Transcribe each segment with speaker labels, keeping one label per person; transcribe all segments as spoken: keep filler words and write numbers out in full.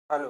Speaker 1: Hello.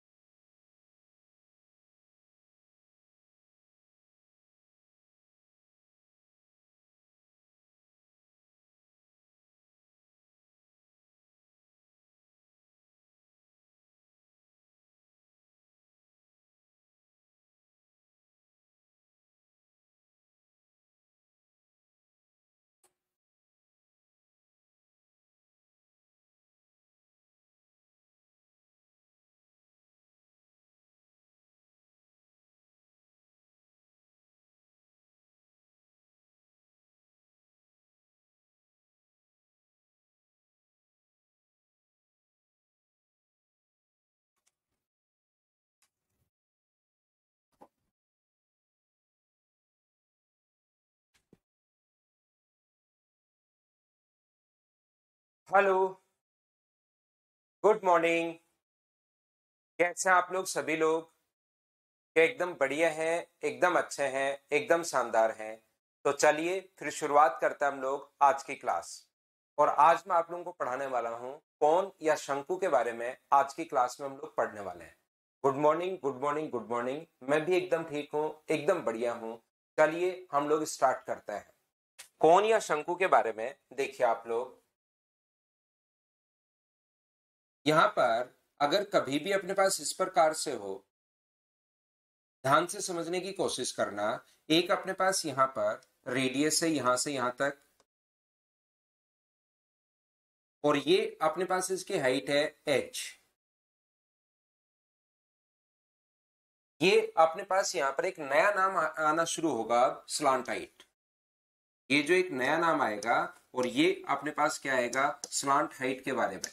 Speaker 1: Hello. Good morning. कैसे हैं आप लोग सभी लोग? क्या एकदम बढ़िया हैं, एकदम अच्छे हैं, एकदम शानदार हैं। तो चलिए फिर शुरुआत करते हैं हम लोग आज की क्लास। और आज मैं आप लोगों को पढ़ाने वाला हूं कौन या शंकु के बारे में। आज की क्लास में हम लोग पढ़ने वाले हैं। Good morning, good morning, good morning. मैं भी एकदम ठीक हूं, एकदम बढ़िया हूं। चलिए हम लोग स्टार्ट करते हैं। कौन या शंकु के बारे में देखिए आप लोग। यहां पर अगर कभी भी अपने पास इस प्रकार से हो, ध्यान से समझने की कोशिश करना। एक अपने पास यहां पर रेडियस है, यहां से यहां तक, और ये अपने पास इसकी हाइट है एच। ये अपने पास यहां पर एक नया नाम आ, आना शुरू होगा, स्लांट हाइट। ये जो एक नया नाम आएगा, और ये अपने पास क्या आएगा, स्लांट हाइट के बारे में।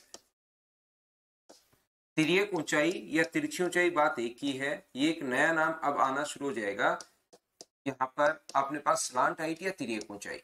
Speaker 1: तिर्यक ऊंचाई या तिरछी ऊंचाई बात एक ही है। ये एक नया नाम अब आना शुरू हो जाएगा यहां पर अपने पास, स्लांट हाइट या तिर्यक ऊंचाई।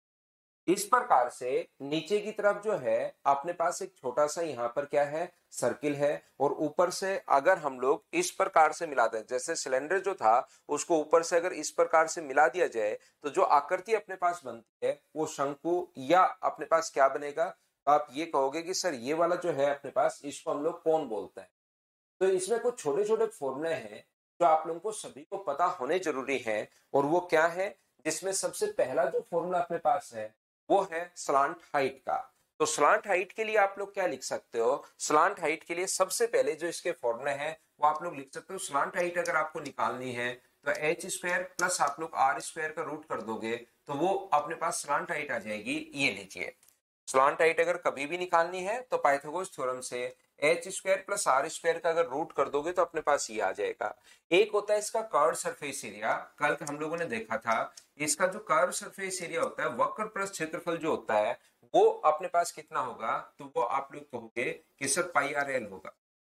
Speaker 1: इस प्रकार से नीचे की तरफ जो है अपने पास एक छोटा सा यहाँ पर क्या है, सर्किल है। और ऊपर से अगर हम लोग इस प्रकार से मिला दें, जैसे सिलेंडर जो था उसको ऊपर से अगर इस प्रकार से मिला दिया जाए, तो जो आकृति अपने पास बनती है वो शंकु या अपने पास क्या बनेगा। तो आप ये कहोगे कि सर ये वाला जो है अपने पास, इसको हम लोग कौन बोलते हैं। तो इसमें कुछ छोटे छोटे फॉर्मूले हैं जो आप लोगों को सभी को पता होने जरूरी है। और वो क्या है, जिसमें सबसे पहला जो फॉर्मूला अपने पास है वो है स्लांट हाइट का। तो स्लांट हाइट के लिए आप लोग क्या लिख सकते हो, स्लांट हाइट के लिए सबसे पहले जो इसके फॉर्मूले हैं वो आप लोग लिख सकते हो। स्लांट हाइट अगर आपको निकालनी है तो एच स्क्वायर प्लस आप लोग आर स्क्वायर का रूट कर दोगे, तो वो अपने पास स्लांट हाइट आ जाएगी। ये लीजिए, स्लांट हाइट अगर कभी भी निकालनी है तो पाइथागोरस थ्योरम से H square plus are square का अगर रूट कर दोगे तो अपने पास ये आ जाएगा। एक होता है इसका कर्व सरफेस एरिया, कल हम लोगों ने देखा था। इसका जो कर्व सरफेस एरिया होता है, वक्र प्लस क्षेत्रफल जो होता है, वो अपने पास कितना होगा, तो वो आप लोग कहोगे कि सर पाई आर एल होगा।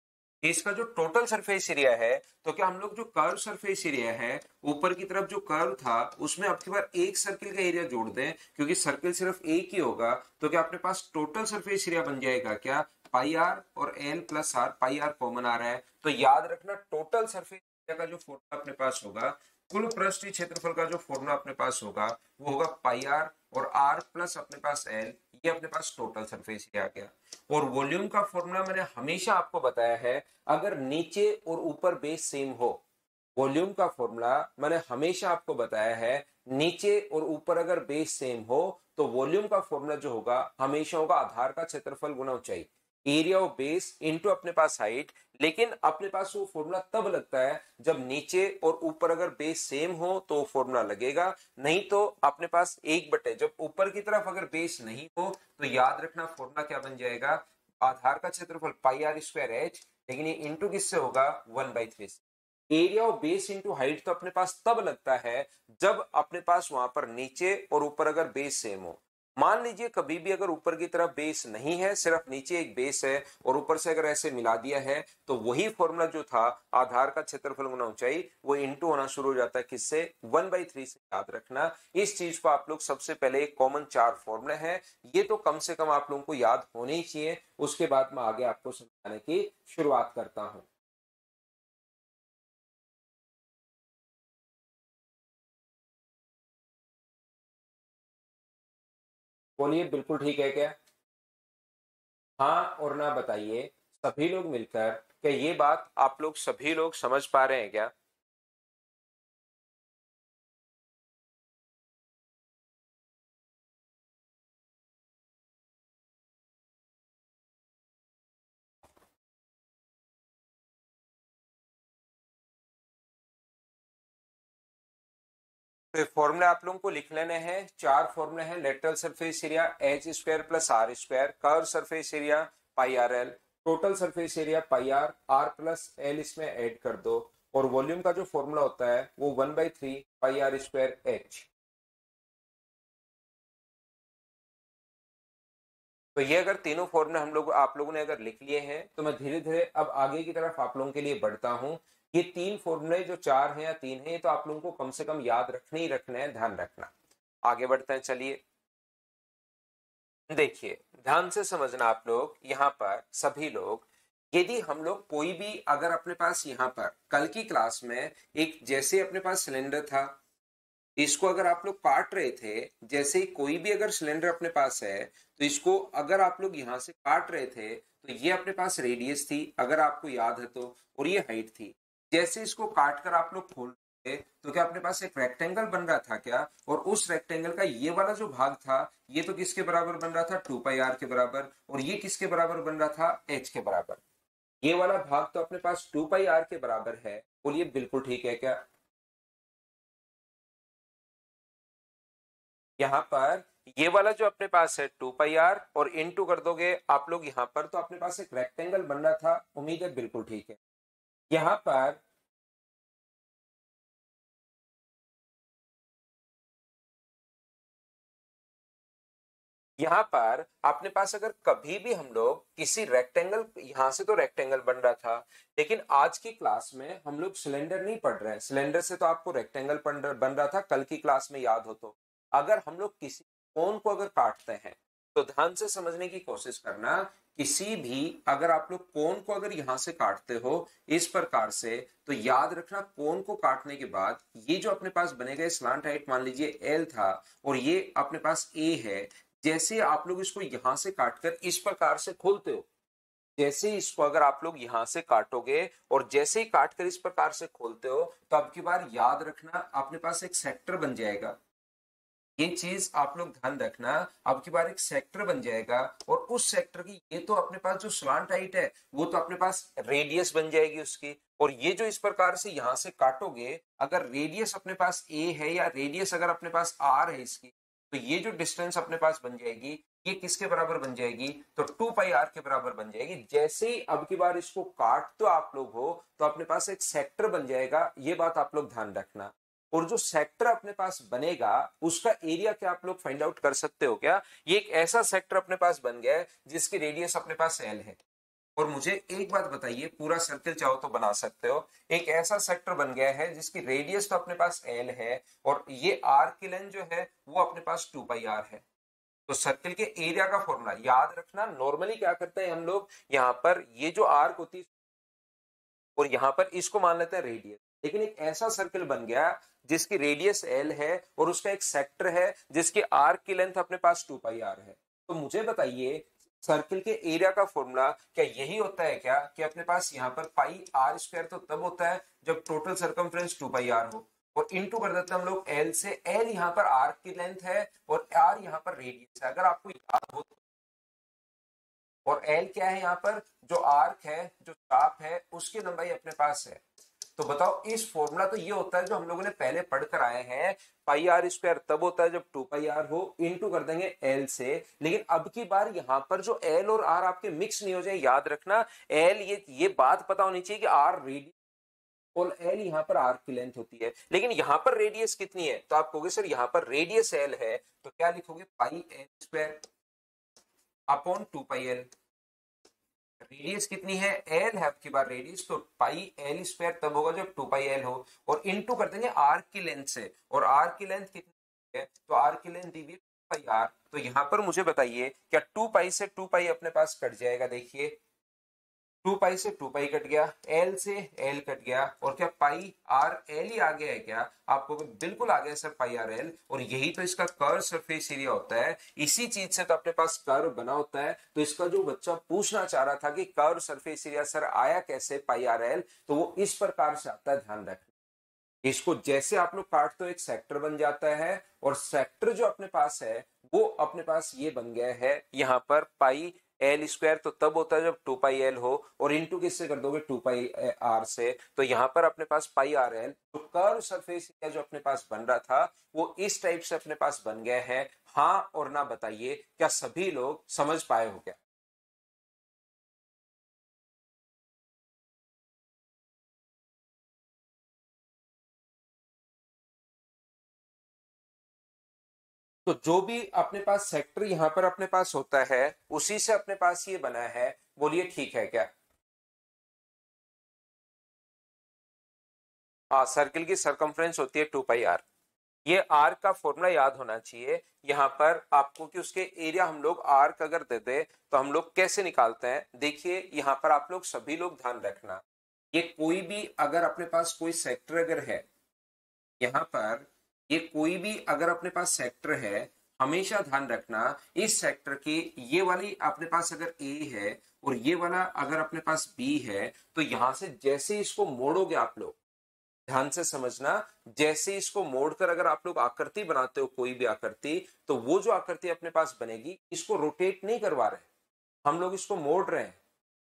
Speaker 1: इसका जो टोटल सरफेस एरिया है, तो क्या हम लोग जो कर्व सरफेस एरिया है, ऊपर की तरफ जो कर्व था उसमें अब की बार एक सर्किल का एरिया जोड़ दें, क्योंकि सर्किल सिर्फ एक ही होगा। तो क्या अपने पास टोटल सरफेस एरिया बन जाएगा क्या, पाई आर और L plus R, pi R common आ रहा है। तो याद रखना, टोटल सरफेस एरिया का जो फॉर्मूला अपने पास होगा, कुल पृष्ठीय क्षेत्रफल का जो फॉर्मूला अपने पास होगा, वो होगा पाई आर और आर प्लस अपने पास एल। ये अपने पास टोटल सरफेस एरिया आ गया। और वॉल्यूम का फॉर्मूला मैंने हमेशा आपको बताया है, अगर नीचे और ऊपर बेस सेम हो। वॉल्यूम का फॉर्मूला मैंने हमेशा आपको बताया है, नीचे और ऊपर अगर बेस सेम हो तो वॉल्यूम का फॉर्मूला जो होगा हमेशा होगा आधार का क्षेत्रफल गुना ऊंचाई, एरिया ऑफ बेस इनटू अपने पास हाइट। लेकिन अपने पास वो फॉर्मूला तब लगता है जब नीचे और ऊपर अगर बेस सेम हो तो फॉर्मूला लगेगा, नहीं तो अपने पास एक बटे, जब ऊपर की तरफ अगर बेस नहीं हो तो याद रखना फॉर्मूला क्या बन जाएगा, आधार का क्षेत्रफल पाई आर स्क्वायर एच, लेकिन ये इंटू किससे होगा, वन बाई थ्री से। Area of base into height तो अपने पास तब लगता है जब अपने पास वहां पर नीचे और ऊपर अगर बेस सेम हो। मान लीजिए कभी भी अगर ऊपर की तरफ बेस नहीं है, सिर्फ नीचे एक बेस है, और ऊपर से अगर ऐसे मिला दिया है, तो वही फॉर्मूला जो था आधार का क्षेत्रफल गुना ऊंचाई, वो इंटू होना शुरू हो जाता है किससे, वन बाई थ्री से। याद रखना इस चीज को आप लोग, सबसे पहले कॉमन चार फॉर्मूले हैं, ये तो कम से कम आप लोगों को याद होने ही चाहिए। उसके बाद मैं आगे आपको समझाने की शुरुआत करता हूं। बोलिए, बिल्कुल ठीक है क्या? हाँ और ना बताइए, सभी लोग मिलकर क्या ये बात आप लोग सभी लोग समझ पा रहे हैं क्या? तो फॉर्मूले आप लोगों को लिख लेने हैं। चार फॉर्मूले हैं। Lateral surface area H square plus are square, curve surface area pi R L, total surface area pi R, R plus L इसमें ऐड कर दो, और वॉल्यूम का जो फॉर्मूला होता है वो one by three pi are square H. तो ये अगर तीनों फॉर्मूले हम लोग आप लोगों ने अगर लिख लिए हैं तो मैं धीरे धीरे अब आगे की तरफ आप लोगों के लिए बढ़ता हूं। ये तीन फॉर्मूले जो चार हैं या तीन हैं, ये तो आप लोगों को कम से कम याद रखने ही रखने हैं, ध्यान रखना। आगे बढ़ते हैं, चलिए देखिए ध्यान से समझना आप लोग। यहाँ पर सभी लोग, यदि हम लोग कोई भी अगर अपने पास यहाँ पर कल की क्लास में एक जैसे अपने पास सिलेंडर था, इसको अगर आप लोग काट रहे थे, जैसे ही कोई भी अगर सिलेंडर अपने पास है तो इसको अगर आप लोग यहाँ से काट रहे थे तो ये अपने पास रेडियस थी अगर आपको याद है तो, और ये हाइट थी। जैसे इसको काट कर आप लोग खोल रहे थे तो क्या अपने पास एक रेक्टेंगल बन रहा था क्या? और उस रेक्टेंगल का ये वाला जो भाग था ये तो किसके बराबर बन रहा था? टू पाई आर के बराबर। और ये किसके बराबर बन रहा था? एच के बराबर। ये वाला भाग तो अपने पास टू पाई आर के बराबर है। बोलिए बिल्कुल ठीक है क्या? यहाँ पर ये वाला जो अपने पास है टू पाई आर, और इनटू कर दोगे आप लोग यहाँ पर तो अपने पास एक रेक्टेंगल बन रहा था। उम्मीद है बिल्कुल ठीक है। यहाँ पर यहाँ पर अपने पास अगर कभी भी हम लोग किसी रेक्टेंगल, यहां से तो रेक्टेंगल बन रहा था, लेकिन आज की क्लास में हम लोग सिलेंडर नहीं पढ़ रहे हैं। सिलेंडर से तो आपको रेक्टेंगल बन रहा था कल की क्लास में, याद हो तो। अगर हम लोग किसी कोण को अगर काटते हैं तो ध्यान से समझने की कोशिश करना। किसी भी अगर आप लोग कोण को अगर यहां से काटते हो इस प्रकार से, तो याद रखना कोण को काटने के बाद ये जो अपने पास बनेगा स्लांट हाइट मान लीजिए एल था, और ये अपने पास ए है। जैसे आप लोग इसको यहां से काटकर इस प्रकार से खोलते हो, जैसे इसको अगर आप लोग यहां से काटोगे और जैसे ही काटकर इस प्रकार से खोलते हो तो अब की बार याद रखना अपने पास एक सेक्टर बन जाएगा। ये चीज आप लोग ध्यान रखना, अब की बार एक सेक्टर बन जाएगा, और उस सेक्टर की ये तो अपने पास जो स्लांट हाइट है वो तो अपने पास रेडियस बन जाएगी उसकी। और ये जो इस प्रकार से यहां से काटोगे, अगर रेडियस अपने पास ए है या रेडियस अगर अपने पास आर है इसकी, तो ये जो डिस्टेंस अपने पास बन जाएगी ये किसके बराबर बन जाएगी? तो टू पाई आर के बराबर बन जाएगी। जैसे ही अब की बार इसको काट तो आप लोग हो तो अपने पास एक सेक्टर बन जाएगा, ये बात आप लोग ध्यान रखना। और जो सेक्टर अपने पास बनेगा उसका एरिया क्या आप लोग फाइंड आउट कर सकते हो क्या? ये एक ऐसा सेक्टर अपने पास बन गया है जिसकी रेडियस अपने पास एल है। और मुझे एक बात बताइए, पूरा सर्कल चाहो तो बना सकते हो। एक ऐसा सेक्टर बन गया है जिसकी रेडियस तो अपने पास एल है, और ये आर की लेंथ जो है वो अपने पास टू पाई आर है। तो सर्कल के एरिया का फॉर्मूला याद रखना। नॉर्मली क्या करते हैं हम लोग, यहाँ पर ये जो आर्क होती है और यहाँ पर इसको मान लेते हैं रेडियस, लेकिन एक ऐसा सर्कल बन गया जिसकी रेडियस एल है और उसका एक सेक्टर है जिसकी आर्क की लेंथ अपने पास टू पाई आर है। तो मुझे बताइए सर्कल के एरिया का फॉर्मूला क्या यही होता है क्या कि अपने पास यहाँ पर पाई आर स्क्वायर तो तब होता है जब total circumference two pi R हो, और इनटू कर देते हैं हम लोग एल से। एल यहाँ पर आर्क की लेंथ है और आर यहाँ पर रेडियस है, अगर आपको याद हो तो। और एल क्या है यहाँ पर? जो आर्क है, जो चाप है, उसकी लंबाई अपने पास है। तो बताओ इस फॉर्मूला तो ये होता है जो हम लोगों ने पहले पढ़ कर आए हैं, पाई आर स्क्वायर तब होता है जब टू पाई आर हो, इनटू कर देंगे एल से। लेकिन अब की बार यहाँ पर जो एल और आर आपके मिक्स नहीं हो जाए, याद रखना। एल ये ये बात पता होनी चाहिए कि आर रेडियस और एल यहाँ पर आर्क की लेंथ होती है, लेकिन यहाँ पर रेडियस कितनी है? तो आप कहोगे सर यहाँ पर रेडियस एल है, तो क्या लिखोगे? Pi L square upon two pi L. Radius कितनी है? एल है आपकी बार रेडियस, तो पाई एल स्क्वायर तब होगा जब टू पाई एल हो, और इनटू कर देंगे आर्क की लेंथ से। और आर्क की लेंथ कितनी है? तो आर्क की लेंथ दी हुई पाई आर। तो यहाँ पर मुझे बताइए क्या टू पाई से टू पाई अपने पास कट जाएगा? देखिए टू पाई से टू पाई कट गया, एल से एल कट गया, और क्या पाई आर एल ही आ गया है क्या? आपको बिल्कुल आ गया सर पाई आर एल, और यही तो इसका कर्व सरफेस एरिया होता है। इसी चीज से तो अपने पास कर्व बना होता है। तो इसका जो बच्चा पूछना चाह रहा था कि कर्व सरफेस एरिया सर आया कैसे पाई आर एल, तो वो इस प्रकार से आता है, ध्यान रखना। इसको जैसे आप लोग काटते हो एक सेक्टर बन जाता है, और सेक्टर जो अपने पास है वो अपने पास ये बन गया है यहाँ पर पाई एल स्क्वायर। तो तब होता है जब टू पाई एल हो, और इंटू किससे कर दोगे? टू पाई आर से। तो यहाँ पर अपने पास पाई आर एल, तो कर्व सरफेस एरिया जो अपने पास बन रहा था वो इस टाइप से अपने पास बन गया है। हाँ और ना बताइए, क्या सभी लोग समझ पाए हो क्या? तो जो भी अपने पास सेक्टर यहाँ पर अपने पास होता है उसी से अपने पास ये बना है। बोलिए ठीक है क्या? हाँ, सर्किल की सरकमफ्रेंस होती है टू पाई आर। ये आर्क का फॉर्मूला याद होना चाहिए यहाँ पर आपको, कि उसके एरिया हम लोग आर्क अगर दे दे तो हम लोग कैसे निकालते हैं। देखिए यहाँ पर आप लोग सभी लोग ध्यान रखना, ये कोई भी अगर अपने पास कोई सेक्टर अगर है यहाँ पर, ये कोई भी अगर अपने पास सेक्टर है, हमेशा ध्यान रखना इस सेक्टर की ये वाली अपने पास अगर ए है और ये वाला अगर अपने पास बी है, तो यहां से जैसे इसको मोड़ोगे आप लोग, ध्यान से समझना, जैसे इसको मोड़कर अगर आप लोग आकृति बनाते हो कोई भी आकृति, तो वो जो आकृति अपने पास बनेगी इसको रोटेट नहीं करवा रहे, हम लोग इसको मोड़ रहे हैं।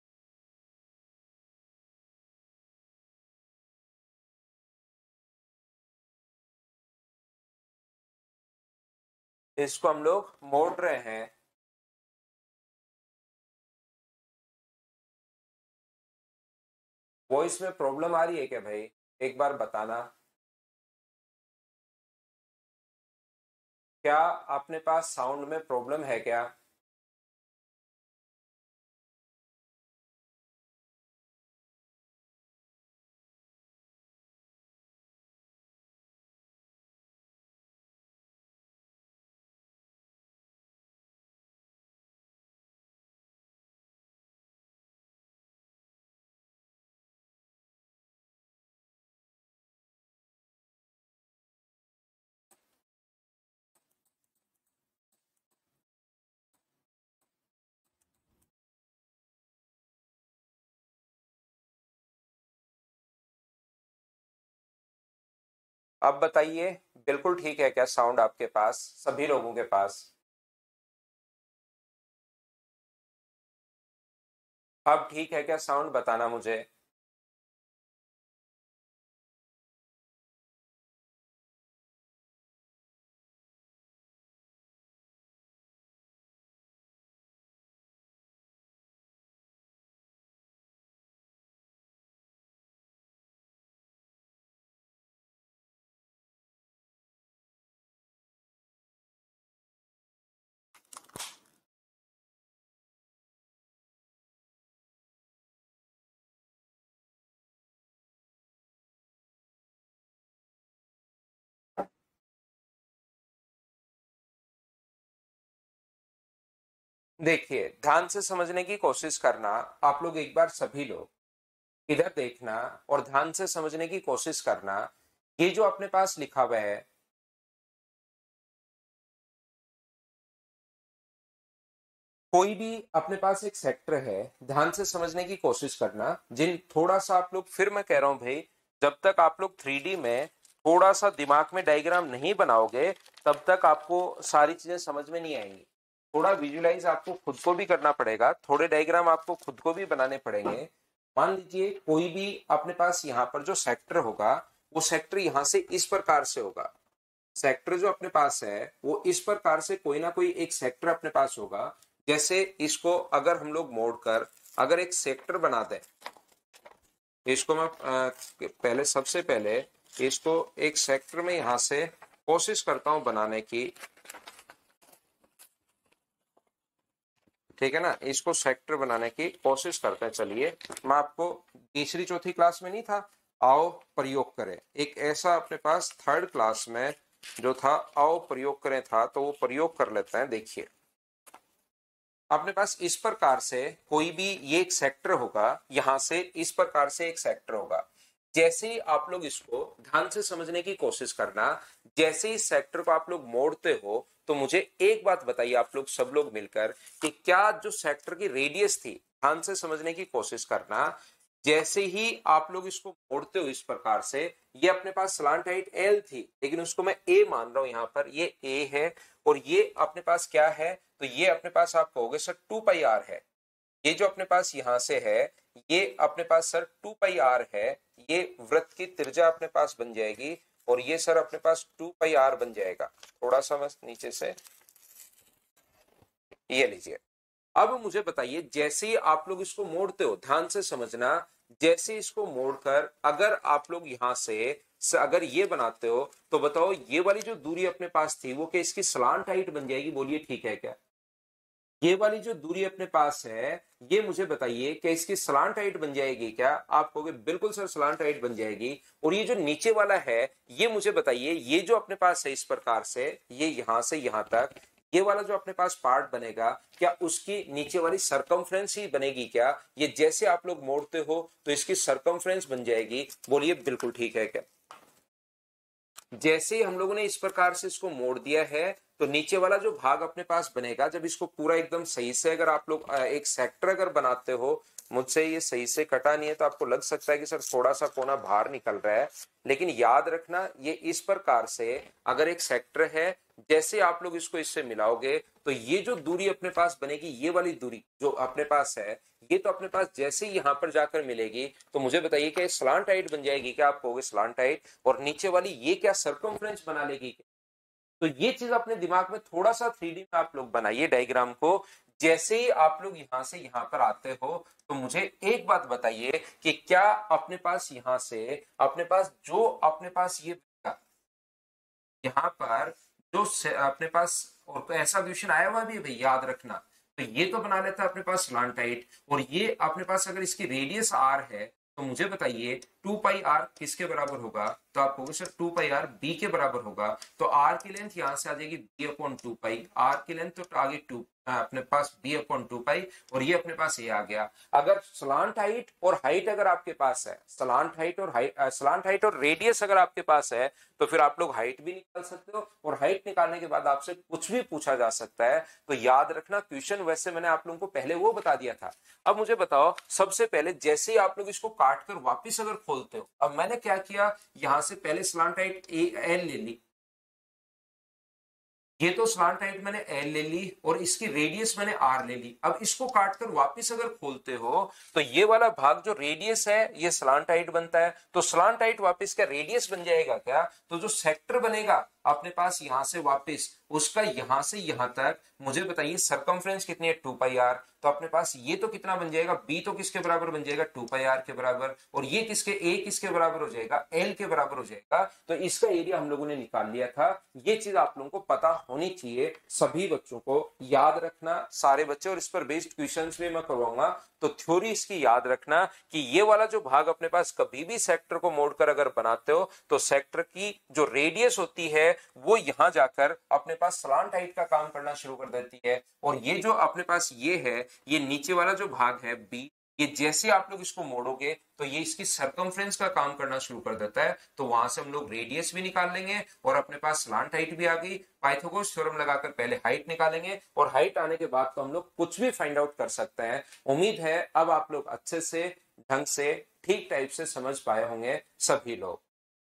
Speaker 1: इसको हम लोग मोड़ रहे हैं। वॉइस में प्रॉब्लम आ रही है क्या भाई? एक बार बताना। क्या अपने पास साउंड में प्रॉब्लम है क्या? अब बताइए, बिल्कुल ठीक है क्या साउंड आपके पास, सभी लोगों के पास? अब ठीक है क्या साउंड, बताना मुझे। देखिए ध्यान से समझने की कोशिश करना, आप लोग एक बार सभी लोग इधर देखना और ध्यान से समझने की कोशिश करना। ये जो अपने पास लिखा हुआ है, कोई भी अपने पास एक सेक्टर है, ध्यान से समझने की कोशिश करना। जिन थोड़ा सा आप लोग, फिर मैं कह रहा हूं भाई, जब तक आप लोग थ्री डी में थोड़ा सा दिमाग में डायग्राम नहीं बनाओगे तब तक आपको सारी चीजें समझ में नहीं आएंगी। थोड़ा विजुलाइज आपको खुद को भी करना पड़ेगा, थोड़े डायग्राम आपको खुद को भी बनाने पड़ेंगे। मान लीजिए कोई भी अपने पास यहाँ पर जो सेक्टर होगा, वो सेक्टर यहाँ से इस प्रकार से होगा। सेक्टर जो अपने पास है वो इस प्रकार से कोई ना कोई एक सेक्टर अपने पास होगा। जैसे इसको अगर हम लोग मोड़कर अगर एक सेक्टर बना दें, इसको मैं अ, पहले सबसे पहले इसको एक सेक्टर में यहां से कोशिश करता हूं बनाने की, ठीक है ना। इसको सेक्टर बनाने की कोशिश करते हैं। चलिए, मैं आपको तीसरी चौथी क्लास में नहीं था, आओ प्रयोग करें, एक ऐसा अपने पास थर्ड क्लास में जो था आओ प्रयोग करें था, तो वो प्रयोग कर लेते हैं। देखिए अपने पास इस प्रकार से कोई भी ये एक सेक्टर होगा, यहां से इस प्रकार से एक सेक्टर होगा। जैसे ही आप लोग इसको ध्यान से समझने की कोशिश करना, जैसे ही सेक्टर को आप लोग मोड़ते हो तो मुझे एक बात बताइए आप लोग सब लोग मिलकर कि क्या जो सेक्टर की रेडियस थी, ध्यान से समझने की कोशिश करना, जैसे ही आप लोग इसको मोड़ते हो इस प्रकार से, ये अपने पास स्लांट हाइट एल थी, लेकिन उसको मैं ए मान रहा हूं, यहां पर ये ए है और ये अपने पास क्या है, तो ये अपने पास आप कहोगे सर टू पाई आर है। ये जो अपने पास यहां से है ये अपने पास सर टू पाई आर है, ये वृत्त की त्रिज्या अपने पास बन जाएगी और ये सर अपने पास टू पाई आर बन जाएगा। थोड़ा सा बस नीचे से ये लीजिए। अब मुझे बताइए जैसे ही आप लोग इसको मोड़ते हो, ध्यान से समझना, जैसे इसको मोड़कर अगर आप लोग यहां से अगर ये बनाते हो तो बताओ ये वाली जो दूरी अपने पास थी वो क्या इसकी स्लांट हाइट बन जाएगी? बोलिए ठीक है क्या? ये वाली जो दूरी अपने पास है ये मुझे बताइए क्या इसकी स्लांट हाइट बन जाएगी क्या? आप कहोगे बिल्कुल सर स्लांट हाइट बन जाएगी। और ये जो नीचे वाला है ये मुझे बताइए, ये जो अपने पास है इस प्रकार से, ये यहां से यहां तक ये वाला जो अपने पास पार्ट बनेगा, क्या उसकी नीचे वाली सरकमफ्रेंस ही बनेगी क्या? ये जैसे आप लोग मोड़ते हो तो इसकी सरकमफ्रेंस बन जाएगी। बोलिए बिल्कुल ठीक है क्या? जैसे ही हम लोगों ने इस प्रकार से इसको मोड़ दिया है तो नीचे वाला जो भाग अपने पास बनेगा, जब इसको पूरा एकदम सही से अगर आप लोग एक सेक्टर अगर बनाते हो, मुझसे ये सही से कटा नहीं है तो आपको लग सकता है कि सर थोड़ा सा कोना बाहर निकल रहा है, लेकिन याद रखना ये इस प्रकार से अगर एक सेक्टर है, जैसे आप लोग इसको इससे मिलाओगे तो ये जो दूरी अपने पास बनेगी, ये वाली दूरी जो अपने पास है ये तो अपने पास जैसे ही यहां पर जाकर मिलेगी तो मुझे बताइए क्या स्लांट हाइट बन जाएगी क्या? आप कहोगे स्लांट हाइट, और नीचे वाली ये क्या सरकमफ्रेंस बना लेगी क्या? तो ये चीज अपने दिमाग में थोड़ा सा थ्री डी में आप लोग बनाइए डायग्राम को। जैसे ही आप लोग यहां से यहां पर आते हो तो मुझे एक बात बताइए कि क्या अपने पास यहां से अपने पास जो अपने पास ये यहां पर जो अपने पास, और तो ऐसा क्वेश्चन आया हुआ भी है भाई याद रखना, तो ये तो बना लेता है अपने पास स्लांट हाइट, और ये अपने पास अगर इसकी रेडियस आर है तो मुझे बताइए टू पाई आर किसके बराबर होगा? तो आप कहोगे sir two pi R B के बराबर होगा। तो आर की लेंथ यहां से आ जाएगी B upon two pi, R की लेंथ तो आगे टू अपने पास बी अपॉन टू पाई, और ये अपने पास ये आ गया। अगर स्लांट हाइट और हाइट अगर आपके पास है, स्लांट हाइट और हाइट स्लांट हाइट और रेडियस अगर आपके पास है तो फिर आप लोग हाइट भी निकाल सकते हो, और हाइट निकालने के बाद आपसे कुछ भी पूछा जा सकता है। तो याद रखना क्वेश्चन वैसे मैंने आप लोगों को पहले वो बता दिया था। अब मुझे बताओ सबसे पहले जैसे ही आप लोग इसको काट कर वापिस अगर खोलते हो, अब मैंने क्या किया, यहां से पहले स्लांट हाइट ए एल ले ली, ये तो स्लांट हाइट मैंने एल ले ली और इसकी रेडियस मैंने आर ले ली। अब इसको काटकर वापस अगर खोलते हो तो ये वाला भाग जो रेडियस है ये स्लांट हाइट बनता है, तो स्लांट हाइट वापस का रेडियस बन जाएगा क्या? तो जो सेक्टर बनेगा अपने पास यहां से वापस उसका यहां से यहां तक, मुझे बताइए सरकमफ्रेंस कितनी है? Two pi R. तो अपने पास ये तो कितना बन जाएगा? बी तो किसके बराबर बन जाएगा? टू पाई आर के बराबर, और ये किसके ए किसके बराबर हो जाएगा? एल के बराबर हो जाएगा। तो इसका एरिया हम लोगों ने निकाल लिया था। ये चीज आप लोगों को पता होनी चाहिए, सभी बच्चों को याद रखना, सारे बच्चे, और इस पर बेस्ड क्वेश्चंस भी मैं करवाऊंगा। तो थ्योरी इसकी याद रखना कि ये वाला जो भाग अपने पास कभी भी सेक्टर को मोड़कर अगर बनाते हो तो सेक्टर की जो रेडियस होती है वो यहां जाकर अपने पास स्लांट हाइट का काम करना शुरू कर देती है, और ये जो अपने पास ये है, ये नीचे वाला जो भाग है बी, ये जैसे आप लोग इसको मोड़ोगे तो ये इसकी सरकमफ्रेंस का काम करना शुरू कर देता है। तो वहां से हम लोग रेडियस भी निकाल लेंगे और अपने पास स्लांट हाइट भी आ गई। पाइथागोरस थ्योरम लगाकर पहले हाइट निकालेंगे और हाइट आने के बाद तो हम लोग कुछ भी फाइंड आउट कर सकते हैं। उम्मीद है अब आप लोग अच्छे से ढंग से ठीक टाइप से समझ पाए होंगे सभी लोग।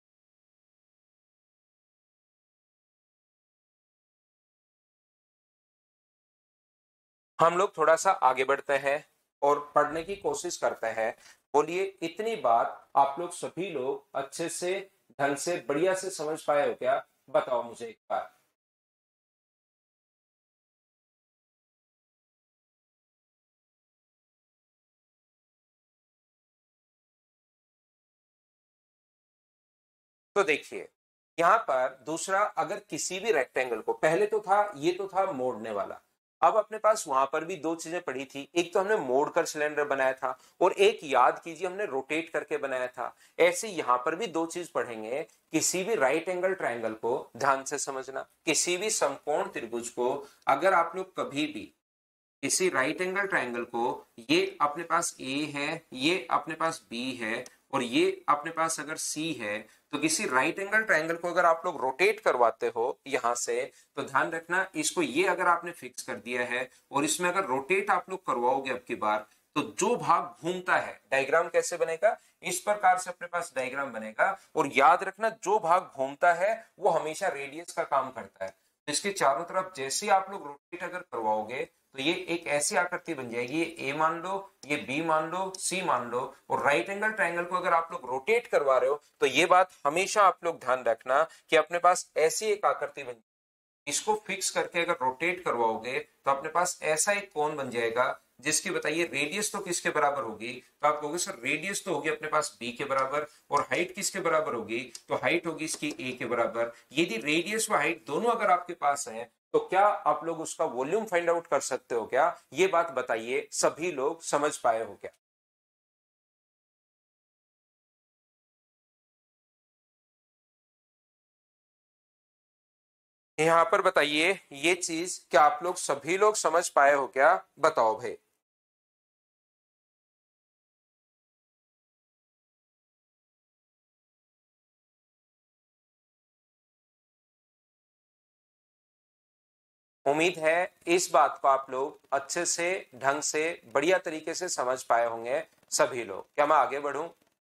Speaker 1: हम लोग थोड़ा सा आगे बढ़ते हैं और पढ़ने की कोशिश करते हैं। बोलिए इतनी बात आप लोग सभी लोग अच्छे से ढंग से बढ़िया से समझ पाए हो क्या? बताओ मुझे एक बार। तो देखिए यहां पर दूसरा, अगर किसी भी रेक्टेंगल को, पहले तो था ये तो था मोड़ने वाला, अब अपने पास वहां पर भी दो चीजें पड़ी थी, एक तो हमने मोड़कर सिलेंडर बनाया था और एक याद कीजिए हमने रोटेट करके बनाया था। ऐसे यहां पर भी दो चीज पढ़ेंगे। किसी भी राइट एंगल ट्रायंगल को ध्यान से समझना, किसी भी समकोण त्रिभुज को अगर आप लोग कभी भी इसी राइट एंगल ट्रायंगल को, ये अपने पास ए है, ये अपने पास बी है और ये अपने पास अगर सी है, तो किसी राइट एंगल ट्रायंगल को अगर आप लोग रोटेट करवाते हो यहां से, तो ध्यान रखना इसको ये अगर आपने फिक्स कर दिया है और इसमें अगर रोटेट आप लोग करवाओगे अब की बार, तो जो भाग घूमता है, डायग्राम कैसे बनेगा, इस प्रकार से अपने पास डायग्राम बनेगा। और याद रखना जो भाग घूमता है वो हमेशा रेडियस का काम करता है। तो इसके चारों तरफ जैसे ही आप लोग रोटेट अगर करवाओगे तो ये एक ऐसी आकृति बन जाएगी, ये ए मान लो, ये बी मान लो, सी मान लो, और राइट एंगल ट्रायंगल को अगर आप लोग रोटेट करवा रहे हो तो ये बात हमेशा आप लोग ध्यान रखना कि अपने पास ऐसी एक आकृति बन, इसको फिक्स करके अगर रोटेट करवाओगे तो अपने पास ऐसा एक कोण बन जाएगा जिसकी बताइए रेडियस तो किसके बराबर होगी, तो आप कहोगे सर रेडियस तो होगी अपने पास बी के बराबर, और हाइट किसके बराबर होगी, तो हाइट होगी इसकी ए के बराबर। यदि रेडियस व हाइट दोनों अगर आपके पास है तो क्या आप लोग उसका वॉल्यूम फाइंड आउट कर सकते हो क्या, ये बात बताइए, सभी लोग समझ पाए हो क्या? यहां पर बताइए ये चीज क्या आप लोग सभी लोग समझ पाए हो क्या, बताओ भाई। उम्मीद है इस बात को आप लोग अच्छे से, ढंग से, बढ़िया तरीके से समझ पाए होंगे सभी लोग। क्या मैं आगे बढ़ूं?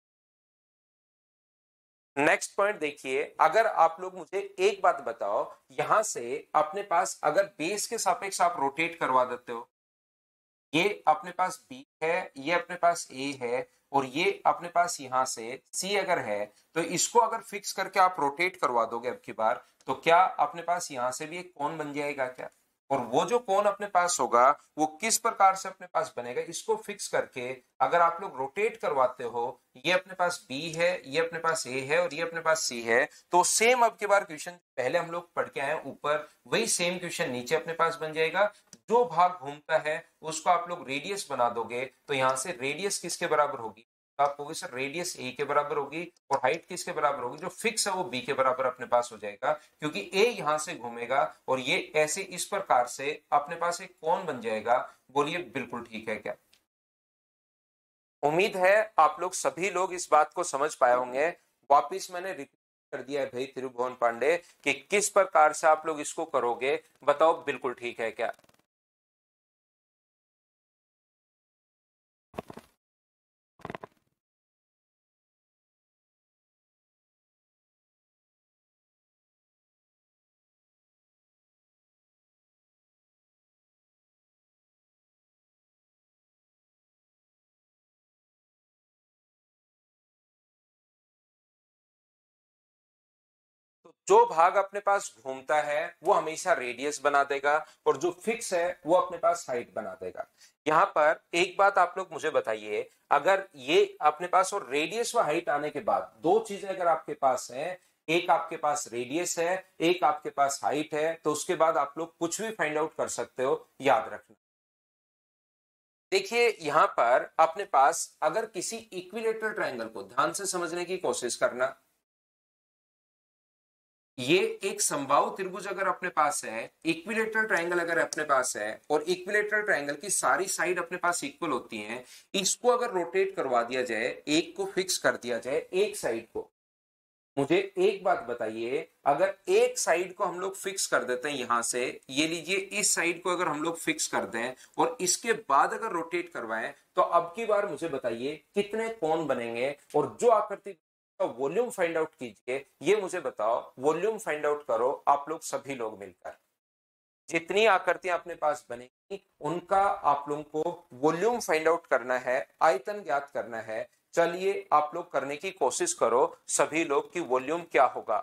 Speaker 1: नेक्स्ट पॉइंट देखिए, अगर आप लोग मुझे एक बात बताओ, यहां से अपने पास अगर बेस के सापेक्ष आप रोटेट करवा देते हो, ये अपने पास बी है, ये अपने पास ए है और ये अपने पास यहां से सी अगर है, तो इसको अगर फिक्स करके आप रोटेट करवा दोगे अब की बार, तो क्या अपने पास यहां से भी एक कोण बन जाएगा क्या? और वो जो कोण अपने पास होगा वो किस प्रकार से अपने पास बनेगा, इसको फिक्स करके अगर आप लोग रोटेट करवाते हो, ये अपने पास बी है, ये अपने पास ए है और ये अपने पास सी है, तो सेम अब की बार क्वेश्चन पहले हम लोग पढ़ के आए ऊपर, वही सेम क्वेश्चन नीचे अपने पास बन जाएगा। जो भाग घूमता है उसको आप लोग रेडियस बना दोगे, तो यहां से रेडियस किसके बराबर होगी, तो आप कहोगे सर रेडियस ए के बराबर होगी, और हाइट किसके बराबर होगी, जो फिक्स है वो बी के बराबर अपने पास हो जाएगा, क्योंकि ए यहां से घूमेगा और ये ऐसे इस प्रकार से अपने पास एक कोण बन जाएगा। बोलिए बिल्कुल ठीक है क्या? उम्मीद है आप लोग सभी लोग इस बात को समझ पाए होंगे। वापिस मैंने रिपीट कर दिया है भाई त्रिभुवन पांडे कि किस प्रकार से आप लोग इसको करोगे, बताओ बिल्कुल ठीक है क्या? तो जो भाग अपने पास घूमता है वो हमेशा रेडियस बना देगा और जो फिक्स है वो अपने पास हाइट बना देगा। यहां पर एक बात आप लोग मुझे बताइए, अगर ये अपने पास और रेडियस व हाइट आने के बाद दो चीजें अगर आपके पास है, एक आपके पास रेडियस है, एक आपके पास हाइट है, तो उसके बाद आप लोग कुछ भी फाइंड आउट कर सकते हो, याद रखना। देखिए यहां पर अपने पास अगर किसी इक्विलेटरल ट्रायंगल को ध्यान से समझने की कोशिश करना, ये एक समबाहु त्रिभुज अगर अपने पास है, इक्विलेटरल ट्रायंगल अगर अपने पास है और इक्विलेटरल ट्रायंगल की सारी साइड अपने पास इक्वल होती हैं, इसको अगर रोटेट करवा दिया जाए, एक को फिक्स कर दिया जाए, एक साइड को, मुझे एक बात बताइए, अगर एक साइड को हम लोग फिक्स कर देते हैं यहां से, ये लीजिए इस साइड को अगर हम लोग फिक्स कर दें और इसके बाद अगर रोटेट करवाएं, तो अब की बार मुझे बताइए कितने कोण बनेंगे, और जो आकृति का वॉल्यूम फाइंड आउट कीजिए, ये मुझे बताओ, वॉल्यूम फाइंड आउट करो आप लोग सभी लोग मिलकर, जितनी आकृतियां अपने पास बनेगी उनका आप लोगों को वॉल्यूम फाइंड आउट करना है, आयतन ज्ञात करना है। चलिए आप लोग करने की कोशिश करो सभी लोग की वॉल्यूम क्या होगा।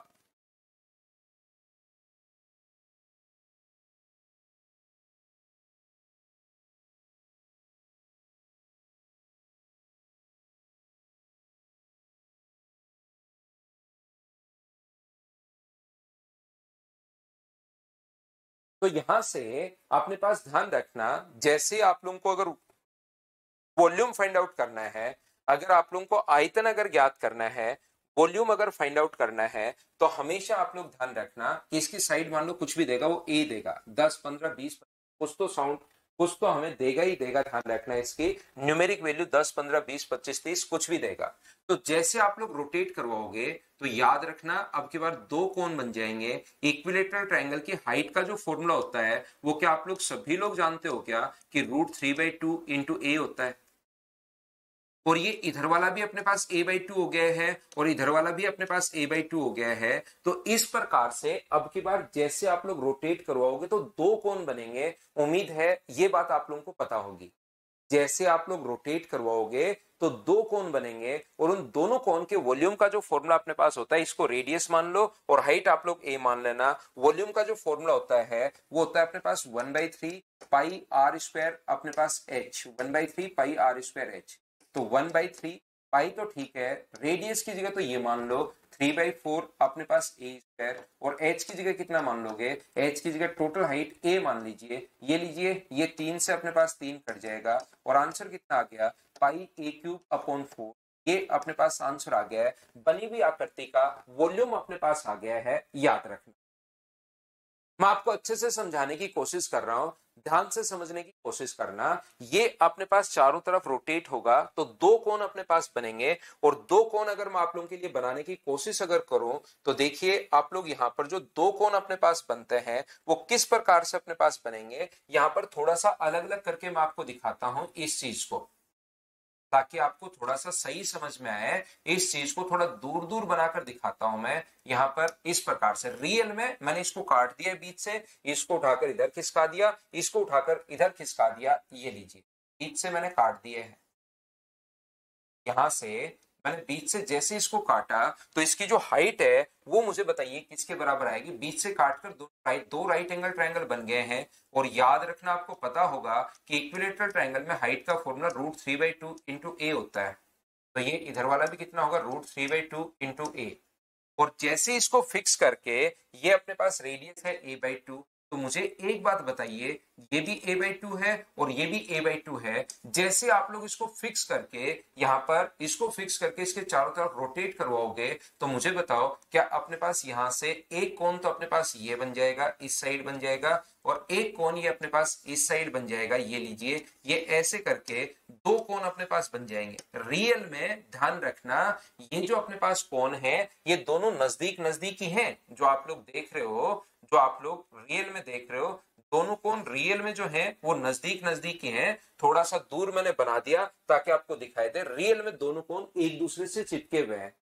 Speaker 1: तो यहां से अपने पास ध्यान रखना, जैसे आप लोगों को अगर वॉल्यूम फाइंड आउट करना है, अगर आप लोगों को आयतन अगर ज्ञात करना है, वॉल्यूम अगर फाइंड आउट करना है, तो हमेशा आप लोग ध्यान रखना कि इसकी साइड मान लो कुछ भी देगा, वो ए देगा, दस पंद्रह बीस कुछ तो साउंड कुछ तो हमें देगा ही देगा, ध्यान रखना इसकी न्यूमेरिक वैल्यू दस, पंद्रह, बीस, पच्चीस, तीस कुछ भी देगा। तो जैसे आप लोग रोटेट करवाओगे तो याद रखना अब की बार दो कोण बन जाएंगे। इक्विलेटरल ट्रायंगल की हाइट का जो फॉर्मूला होता है वो क्या आप लोग सभी लोग जानते हो क्या, कि root three by two into A होता है। और ये इधर वाला भी अपने पास a बाई टू हो गया है और इधर वाला भी अपने पास a बाई टू हो गया है। तो इस प्रकार से अब की बार जैसे आप लोग रोटेट करवाओगे तो दो कोण बनेंगे। उम्मीद है ये बात आप लोगों को पता होगी। जैसे आप लोग रोटेट करवाओगे तो दो कोण बनेंगे और उन दोनों कोण के वॉल्यूम का जो फॉर्मूला अपने पास होता है, इसको रेडियस मान लो और हाइट आप लोग a मान लेना। वॉल्यूम का जो फॉर्मूला होता है वो होता है अपने पास one by three pi are square अपने पास h, one by three pi are square h। तो वन बाई थ्री पाई तो ठीक है, रेडियस की जगह तो ये मान लो थ्री बाई फोर अपने पास ए स्क्वायर, और एच की जगह कितना मान लोगे, एच की जगह टोटल हाइट ए मान लीजिए, ये लीजिए, ये तीन से अपने पास तीन कट जाएगा और आंसर कितना आ गया, pi A cube upon four. ये अपने पास आंसर आ गया है। बनी हुई आकृति का वॉल्यूम अपने पास आ गया है, याद रखना। मैं आपको अच्छे से समझाने की कोशिश कर रहा हूं, ध्यान से समझने की कोशिश करना। ये अपने पास चारों तरफ रोटेट होगा तो दो कोण अपने पास बनेंगे, और दो कोण अगर मैं आप लोगों के लिए बनाने की कोशिश अगर करूं तो देखिए आप लोग यहां पर जो दो कोण अपने पास बनते हैं वो किस प्रकार से अपने पास बनेंगे। यहां पर थोड़ा सा अलग अलग करके मैं आपको दिखाता हूं इस चीज को, ताकि आपको थोड़ा सा सही समझ में आए। इस चीज को थोड़ा दूर दूर बनाकर दिखाता हूं मैं यहां पर। इस प्रकार से रियल में मैंने इसको काट दिया बीच से, इसको उठाकर इधर खिसका दिया, इसको उठाकर इधर खिसका दिया। ये लीजिए बीच से मैंने काट दिए हैं। यहां से मैंने बीच से जैसे इसको काटा तो इसकी जो हाइट है वो मुझे बताइए किसके बराबर आएगी। बीच से काटकर दो राइट दो राइट एंगल ट्रायंगल बन गए हैं। और याद रखना आपको पता होगा कि इक्विलेटरल ट्रायंगल में हाइट का formula root three by two into A होता है। तो ये इधर वाला भी कितना होगा, root three by two into A. और जैसे इसको फिक्स करके ये अपने पास रेडियस है ए बाई टू। तो मुझे एक बात बताइए, ये भी a बाई टू है और ये भी a बाई टू है। जैसे आप लोग इसको फिक्स करके यहाँ पर इसको फिक्स करके इसके चारों तरफ रोटेट करवाओगे तो मुझे बताओ क्या अपने पास यहाँ से एक कोण तो अपने पास ये बन जाएगा, इस साइड बन जाएगा, और एक कोण ये अपने पास इस साइड बन जाएगा। ये लीजिए, ये ऐसे करके दो कोण अपने पास बन जाएंगे। रियल में ध्यान रखना ये जो अपने पास कोण है ये दोनों नजदीक नजदीकी हैं। जो आप लोग देख रहे हो, जो आप लोग रियल में देख रहे हो, दोनों कोण रियल में जो है वो नजदीक नजदीकी हैं। थोड़ा सा दूर मैंने बना दिया ताकि आपको दिखाई दे, रियल में दोनों कोण एक दूसरे से चिपके हुए हैं।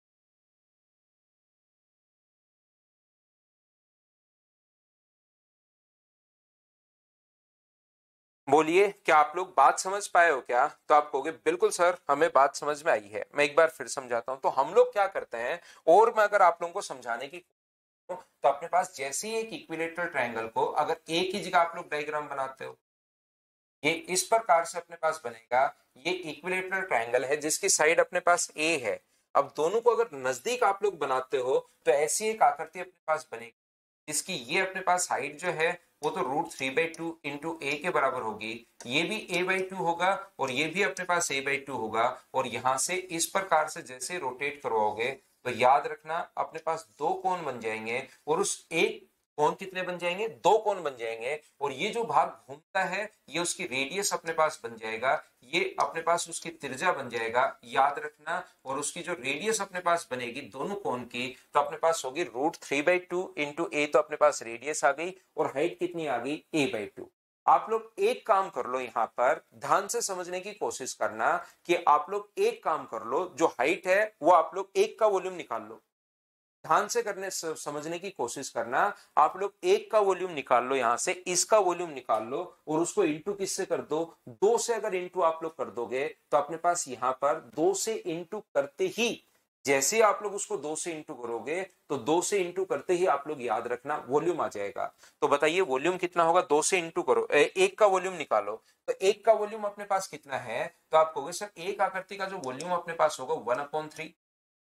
Speaker 1: बोलिए क्या आप लोग बात समझ पाए हो क्या? तो आप कहोगे बिल्कुल सर हमें बात समझ में आई है। मैं एक बार फिर समझाता हूं। तो हम लोग क्या करते हैं, और मैं अगर आप लोगों को समझाने की तो अपने पास जैसे ही एक इक्विलेटरल ट्रायंगल को अगर एक ही जगह आप लोग डायग्राम बनाते हो, ये इस प्रकार से अपने पास बनेगा। ये इक्विलेटरल ट्रायंगल है जिसकी साइड अपने पास ए है। अब दोनों को अगर नजदीक आप लोग बनाते हो तो ऐसी एक आकृति अपने पास बनेगी जिसकी ये अपने पास हाइट जो है वो तो root three by two into A के बराबर होगी। ये भी ए बाई टू होगा और ये भी अपने पास ए बाई टू होगा। और यहां से इस प्रकार से जैसे रोटेट करवाओगे तो याद रखना अपने पास दो कोण बन जाएंगे, और उस एक कोण कितने बन जाएंगे, दो कोण बन जाएंगे। और ये जो भाग घूमता है ये उसकी रेडियस अपने पास बन जाएगा, ये अपने पास उसकी त्रिज्या बन जाएगा, याद रखना। और उसकी जो रेडियस अपने पास बनेगी दोनों कोण की तो अपने पास होगी root three by two into A. तो अपने पास रेडियस आ गई और हाइट कितनी आ गई, ए बाई टू। आप लोग एक काम कर लो, यहां पर ध्यान से समझने की कोशिश करना कि आप लोग एक काम कर लो, जो हाइट है वो आप लोग एक का वॉल्यूम निकाल लो। ध्यान से करने समझने की कोशिश करना। आप लोग एक का वॉल्यूम निकाल लो, यहां से इसका वॉल्यूम निकाल लो और उसको इंटू किससे कर दो, दो से अगर इंटू आप लोग कर दोगे तो अपने पास यहां पर दो से इंटू करते ही, जैसे आप लोग उसको दो से इंटू करोगे तो दो से इंटू करते ही आप लोग याद रखना वॉल्यूम आ जाएगा। तो बताइए वॉल्यूम कितना होगा, दो से इंटू करो, ए, एक का वॉल्यूम निकालो। तो एक का वॉल्यूम अपने पास कितना है, तो आप कहोगे सर एक आकृति का जो वॉल्यूम अपने पास होगा one upon three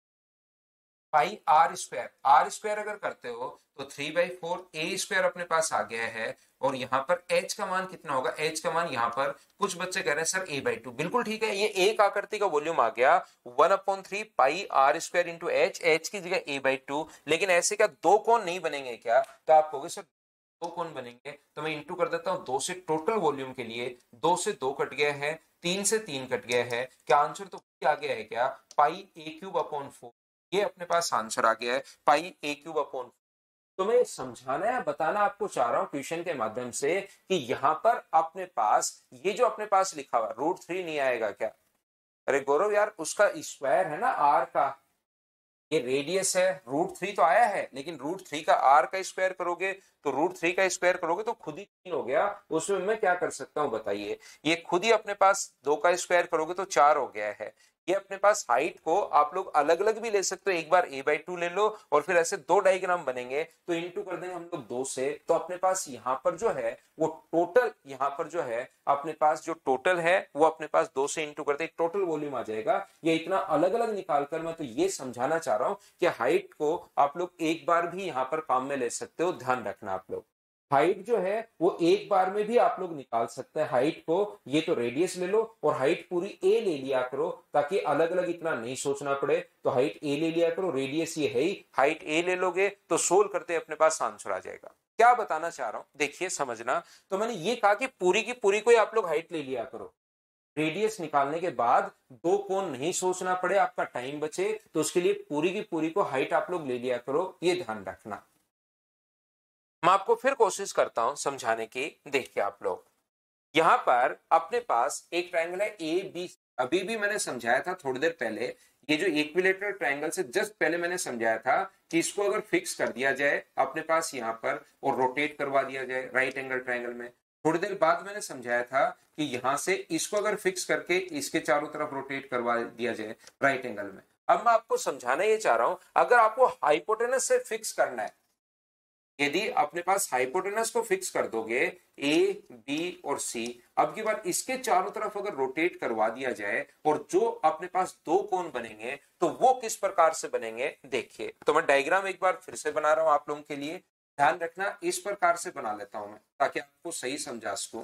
Speaker 1: pi are square. R square अगर करते हो तो three by four A square अपने पास आ गया है। और यहाँ पर h का मान कितना होगा, h का मान यहाँ पर कुछ बच्चे कह रहे हैं सर a बाई टू। बिल्कुल ठीक है, ये एक आकृति का वॉल्यूम आ गया one upon three pi are square into H, H की जगह a बाई टू। लेकिन ऐसे क्या दो कोण नहीं बनेंगे क्या, तो आप कहोगे सर दो कोण बनेंगे, तो मैं इंटू कर देता हूं दो से, टोटल वॉल्यूम के लिए दो से दो कट गया है, तीन से तीन कट गया है, क्या आंसर तो आ गया है क्या, pi A cube upon four. ये अपने पास आंसर आ गया है पाई ए क्यूब अपॉन। तो मैं समझाना या बताना आपको चाह रहा हूं क्वेश्चन के माध्यम से कि यहां पर अपने पास ये जो अपने पास लिखा हुआ रूट थ्री नहीं आएगा क्या? अरे गौरव यार, उसका स्क्वायर है ना आर का, ये रेडियस है, रूट थ्री तो आया है, लेकिन रूट थ्री का आर का स्क्वायर करोगे तो रूट थ्री का स्क्वायर करोगे तो खुद ही तीन हो गया। उसमें मैं क्या कर सकता हूं बताइए, ये खुद ही अपने पास दो का स्क्वायर करोगे तो चार हो गया है। ये अपने पास हाइट को आप लोग अलग अलग भी ले सकते हो, एक बार ए बाई टू ले लो और फिर ऐसे दो डायग्राम बनेंगे तो इंटू कर देंगे हम लोग दो से, तो अपने पास यहाँ पर जो है वो टोटल, यहाँ पर जो है अपने पास जो टोटल है वो अपने पास दो से इंटू करते टोटल वॉल्यूम आ जाएगा। ये इतना अलग अलग निकालकर मैं तो ये समझाना चाह रहा हूं कि हाइट को आप लोग एक बार भी यहाँ पर काम में ले सकते हो, ध्यान रखना आप लोग। हाइट जो है वो एक बार में भी आप लोग निकाल सकते हैं हाइट को, ये तो रेडियस ले लो और हाइट पूरी ए ले लिया करो ताकि अलग अलग इतना नहीं सोचना पड़े। तो हाइट ए ले लिया करो, रेडियस ये है ही, हाइट ए ले लोगे तो सोल्व करते अपने पास आंसर आ जाएगा। क्या बताना चाह रहा हूं देखिए समझना, तो मैंने ये कहा कि पूरी की पूरी को आप लोग हाइट ले लिया करो, रेडियस निकालने के बाद दो कोण नहीं सोचना पड़े, आपका टाइम बचे, तो उसके लिए पूरी की पूरी को हाइट आप लोग ले लिया करो, ये ध्यान रखना। मैं आपको फिर कोशिश करता हूं समझाने की। देखिए आप लोग यहां पर अपने पास एक ट्रायंगल है ए बी, अभी भी मैंने समझाया था थोड़ी देर पहले, ये जो इक्विलेटरल ट्रायंगल से जस्ट पहले मैंने समझाया था कि इसको अगर फिक्स कर दिया जाए अपने पास यहां पर और रोटेट करवा दिया जाए राइट एंगल ट्रायंगल में, थोड़ी देर बाद मैंने समझाया था कि यहां से इसको अगर फिक्स करके इसके चारों तरफ रोटेट करवा दिया जाए राइट एंगल में। अब मैं आपको समझाना ये चाह रहा हूं, अगर आपको हाइपोटेनस से फिक्स करना है, यदि अपने पास हाइपोटेनस को फिक्स कर दोगे ए बी और सी, अब की बार इसके चारों तरफ अगर रोटेट करवा दिया जाए और जो अपने पास दो कोण बनेंगे तो वो किस प्रकार से बनेंगे देखिए। तो मैं डायग्राम एक बार फिर से बना रहा हूं आप लोगों के लिए, ध्यान रखना, इस प्रकार से बना लेता हूं मैं ताकि आपको सही समझा सकूं।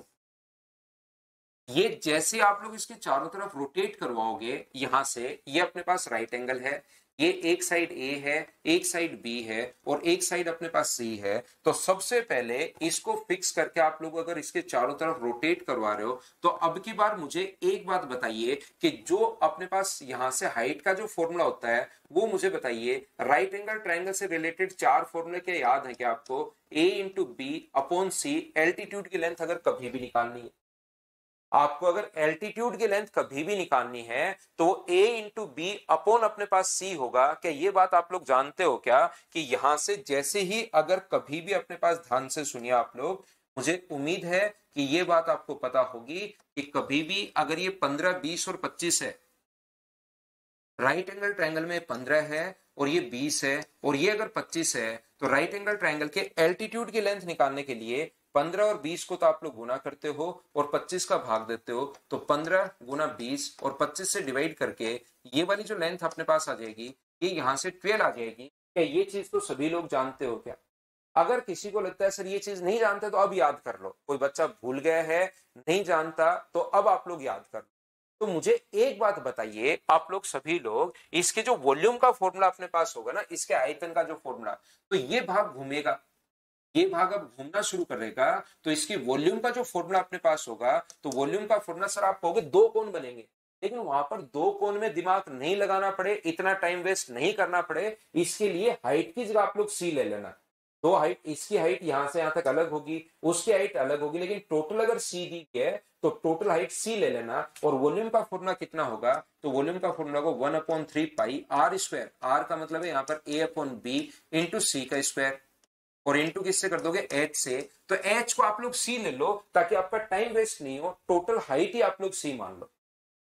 Speaker 1: ये जैसे आप लोग इसके चारों तरफ रोटेट करवाओगे यहां से, ये अपने पास राइट एंगल है, ये एक साइड ए है, एक साइड बी है और एक साइड अपने पास सी है। तो सबसे पहले इसको फिक्स करके आप लोग अगर इसके चारों तरफ रोटेट करवा रहे हो तो अब की बार मुझे एक बात बताइए कि जो अपने पास यहां से हाइट का जो फॉर्मूला होता है वो मुझे बताइए। राइट एंगल ट्रायंगल से रिलेटेड चार फॉर्मूले के याद है क्या आपको? A into B upon C, altitude की लेंथ अगर कभी भी निकालनी है आपको, अगर एल्टीट्यूड की लेंथ कभी भी निकालनी है तो a इंटू बी अपॉन अपने पास c होगा। क्या ये बात आप लोग जानते हो क्या कि यहां से जैसे ही अगर कभी भी अपने पास, ध्यान से सुनिए आप लोग, मुझे उम्मीद है कि ये बात आपको पता होगी कि कभी भी अगर ये पंद्रह बीस और पच्चीस है, राइट एंगल ट्रायंगल में पंद्रह है और ये बीस है और ये अगर पच्चीस है, तो राइट एंगल ट्रायंगल के एल्टीट्यूड की लेंथ निकालने के लिए पंद्रह और बीस को तो आप लोग गुना करते हो और पच्चीस का भाग देते हो, तो पंद्रह गुना बीस और पच्चीस से डिवाइड करके ये वाली जो लेंथ अपने पास आ जाएगी ये यहां से ट्वेल्व आ जाएगी। क्या ये चीज तो सभी लोग जानते हो क्या? अगर किसी को लगता है सर ये चीज नहीं जानते तो अब याद कर लो, कोई बच्चा भूल गया है नहीं जानता तो अब आप लोग याद कर लो। तो मुझे एक बात बताइए आप लोग सभी लोग, इसके जो वॉल्यूम का फॉर्मूला अपने पास होगा ना, इसके आयतन का जो फॉर्मूला, तो ये भाग घूमेगा, ये भाग अब घूमना शुरू करेगा तो इसकी वॉल्यूम का जो फॉर्मूला अपने पास होगा, तो वॉल्यूम का फॉर्मूला सर आप कहोगे दो कोण बनेंगे, लेकिन वहां पर दो कोण में दिमाग नहीं लगाना पड़े, इतना टाइम वेस्ट नहीं करना पड़े, इसके लिए हाइट की जगह आप लोग सी ले लेना। दो हाइट, इसकी हाइट यहां से यहां तक अलग होगी, उसकी हाइट अलग होगी, लेकिन टोटल अगर सी दी है तो टोटल हाइट सी ले लेना। और वॉल्यूम का फॉर्मूला कितना होगा? तो वॉल्यूम का फॉर्मूला को one upon three pi are square, R का मतलब है यहाँ पर ए अपॉन बी इंटू सी का स्क्वायर, और इंटू किससे कर दोगे? एच से। तो एच को आप लोग सी ले लो ताकि आपका टाइम वेस्ट नहीं हो, टोटल हाइट ही आप लोग सी मान लो।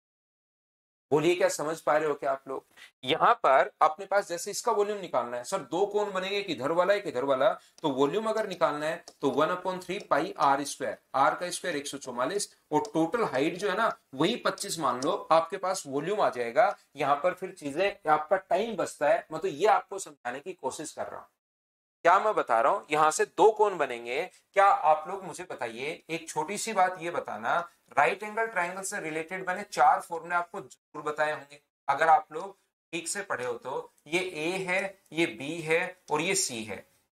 Speaker 1: बोलिए क्या समझ पा रहे हो क्या आप लोग? यहां पर अपने पास जैसे इसका वॉल्यूम निकालना है, सर दो कोण बनेंगे, एक इधर वाला एक इधर वाला, तो वॉल्यूम अगर निकालना है तो one upon three pi are square, R का स्क्वायर एक सौ चौवालीस और टोटल हाइट जो है ना वही पच्चीस मान लो, आपके पास वॉल्यूम आ जाएगा। यहां पर फिर चीजें, आपका टाइम बचता है, मैं तो ये आपको समझाने की कोशिश कर रहा हूं। क्या मैं बता रहा हूं, यहां से दो कोण बनेंगे। क्या आप लोग मुझे बताइए, एक छोटी सी बात ये बताना, राइट एंगल ट्रायंगल से रिलेटेड मैंने चार फॉर्मूले आपको जरूर बताए होंगे, अगर आप लोग ठीक से पढ़े हो तो। ये ए है, ये बी है और ये सी है।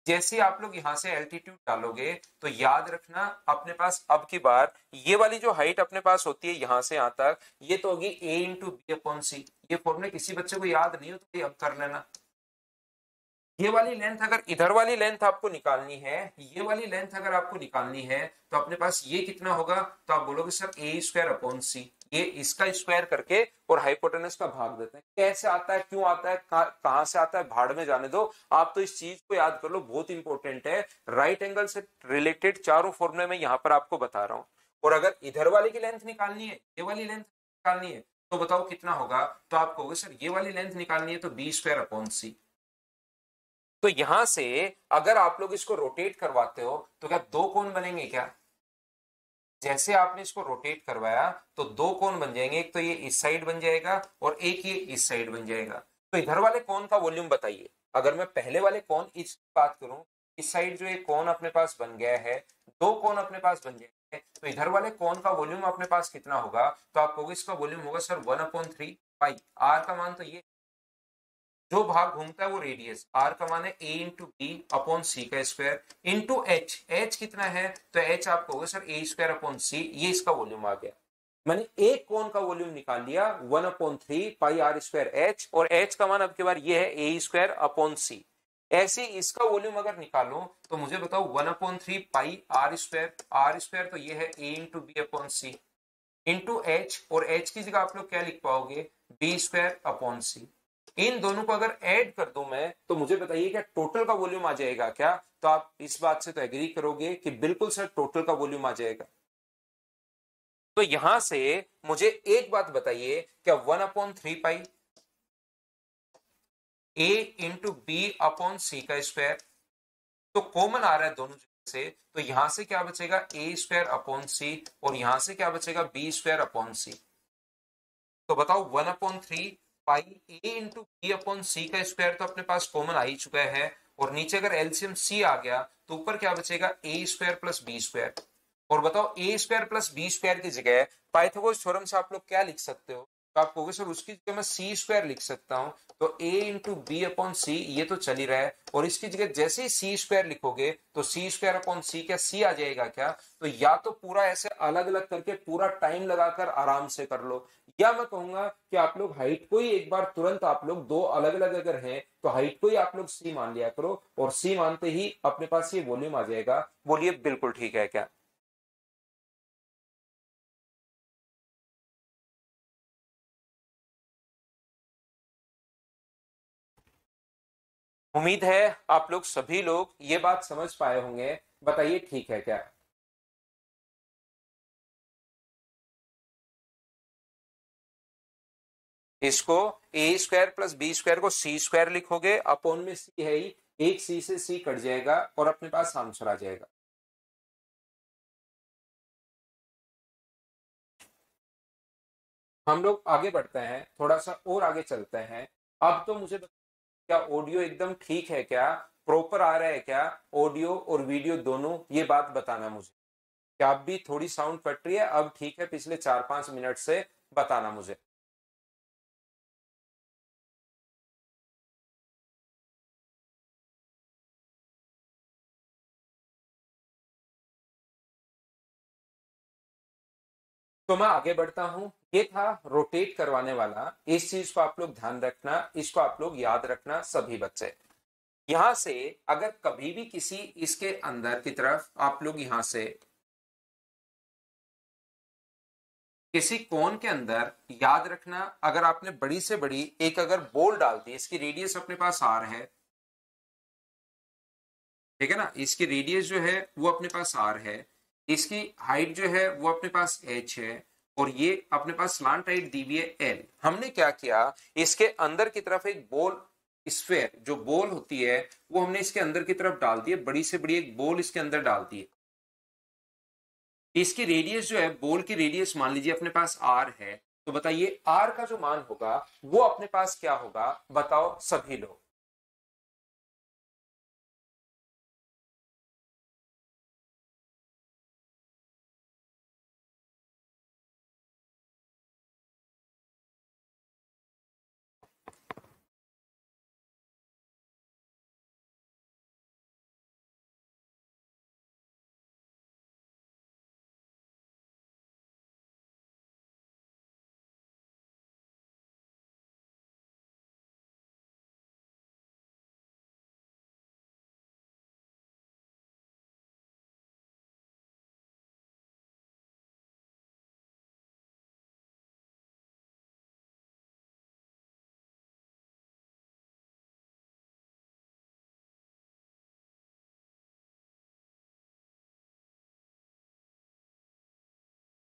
Speaker 1: जैसे आप लोग यहां से एल्टीट्यूड डालोगे तो याद रखना अपने पास अब की बार ये वाली जो हाइट अपने पास होती है यहां से यहां तक, ये तो होगी ए इंटू बी अपॉन सी। ये फॉर्मूला किसी बच्चे को याद नहीं हो तो ये अब कर लेना। ये वाली लेंथ अगर इधर वाली लेंथ आपको निकालनी है, ये वाली लेंथ अगर आपको निकालनी है तो अपने पास ये कितना होगा, तो आप बोलोगे सर ए स्क्वायर अपॉन सी, ये इसका स्क्वायर करके और हाइपोटेनस का भाग देते हैं। कैसे आता है, क्यों आता है, कहां से आता है, भाड़ में जाने दो। आप तो इस चीज को याद कर लो, बहुत इंपॉर्टेंट है। राइट एंगल से रिलेटेड चारों फॉर्मूले में यहां पर आपको बता रहा हूं। और अगर इधर वाले की लेंथ निकालनी है, ये वाली लेंथ निकालनी है, तो बताओ कितना होगा, तो आप कहोगे सर ये वाली लेंथ निकालनी है तो बी स्क्वायर अपॉन सी। तो यहां से अगर आप लोग इसको रोटेट करवाते हो तो क्या दो कोण बनेंगे क्या? जैसे आपने इसको रोटेट करवाया तो दो कोण बन जाएंगे, एक तो ये इस साइड बन जाएगा और एक ये इस साइड बन जाएगा। तो इधर वाले कोण का वॉल्यूम बताइए। अगर मैं पहले वाले कोण इस बात करूं, इस साइड जो एक कोण अपने पास बन गया है, दो कोण अपने पास बन जाएंगे, तो इधर वाले कोण का वॉल्यूम अपने पास कितना होगा, तो आप कहोगे इसका वॉल्यूम होगा sir one upon three pi. R का मान तो ये जो भाग घूमता है वो रेडियस, आर का मान है ए इंटू बी अपॉन सी का स्क्वायर इंटू एच। एच कितना है, तो एच आप कहोगे सर ए स्क्वायर अपॉन सी, ये इसका वॉल्यूम आ गया। मैंने एक कोण का वॉल्यूम निकाल लिया one upon three pi are square H, और एच का मान अब की बार ये है ए स्क्वायर अपॉन सी। ऐसे इसका वॉल्यूम अगर निकालो तो मुझे बताओ one upon three pi are square, R square तो ये है A into B upon C into H, और एच की जगह आप लोग क्या लिख पाओगे, बी स्क्वायर अपॉन सी। इन दोनों को अगर ऐड कर दूं मैं तो मुझे बताइए क्या टोटल का वॉल्यूम आ जाएगा क्या? तो आप इस बात से तो एग्री करोगे कि बिल्कुल सर टोटल का वॉल्यूम आ जाएगा। तो यहां से मुझे एक बात बताइए, क्या one upon three pi a into B upon सी का स्क्वायर तो कॉमन आ रहा है दोनों जगह से, तो यहां से क्या बचेगा ए स्क्वायर अपॉन सी, और यहां से क्या बचेगा बी स्क्वायर अपॉन सी। तो बताओ one upon three pi a into B upon सी का स्क्वायर तो अपने पास कॉमन आ ही चुका है, और नीचे अगर एलसीएम सी आ गया तो ऊपर क्या बचेगा a square plus b square. और बताओ a square plus b square की जगह पाइथागोरस थ्योरम से आप लोग क्या लिख सकते हो, तो आप कहोगे सर उसकी जगह मैं सी स्क्वायर लिख सकता हूं, तो a इंटू बी अपॉन सी ये तो चल ही रहा है, और इसकी जगह जैसे ही सी स्क्वायर लिखोगे तो सी स्क्वायर अपॉन सी, क्या सी आ जाएगा क्या? तो या तो पूरा ऐसे अलग अलग करके पूरा टाइम लगाकर आराम से कर लो, या मैं कहूंगा कि आप लोग हाइट को ही एक बार तुरंत आप लोग दो अलग अलग अगर हैं तो हाइट को ही आप लोग सी मान लिया करो, और सी मानते ही अपने पास ये वॉल्यूम आ जाएगा। बोलिए बिल्कुल ठीक है क्या? उम्मीद है आप लोग सभी लोग ये बात समझ पाए होंगे। बताइए ठीक है क्या? इसको a square plus b square को सी स्क्वायर लिखोगे, अपोन में सी है ही, एक सी से सी कट जाएगा और अपने पास आंसर आ जाएगा। हम लोग आगे बढ़ते हैं, थोड़ा सा और आगे चलते हैं। अब तो मुझे क्या ऑडियो एकदम ठीक है क्या, प्रॉपर आ रहा है क्या, ऑडियो और वीडियो दोनों, ये बात बताना मुझे। क्या अब भी थोड़ी साउंड कट रही है? अब ठीक है पिछले चार पांच मिनट से? बताना मुझे। तो मैं आगे बढ़ता हूं। ये था रोटेट करवाने वाला, इस चीज को आप लोग ध्यान रखना, इसको आप लोग याद रखना सभी बच्चे। यहां से अगर कभी भी किसी इसके अंदर की तरफ आप लोग यहां से किसी कोन के अंदर, याद रखना अगर आपने बड़ी से बड़ी एक अगर बॉल डाल दी, इसकी रेडियस अपने पास आर है, ठीक है ना, इसकी रेडियस जो है वो अपने पास आर है, इसकी हाइट जो है वो अपने पास एच है, और ये अपने पास स्लांट हाइट दी हुई है एल। हमने क्या किया, इसके अंदर की तरफ एक बॉल स्फेयर जो बॉल होती है वो हमने इसके अंदर की तरफ डाल दी है, बड़ी से बड़ी एक बॉल इसके अंदर डाल दी है। इसकी रेडियस जो है, बॉल की रेडियस मान लीजिए अपने पास आर है, तो बताइए आर का जो मान होगा वो अपने पास क्या होगा, बताओ सभी लोग।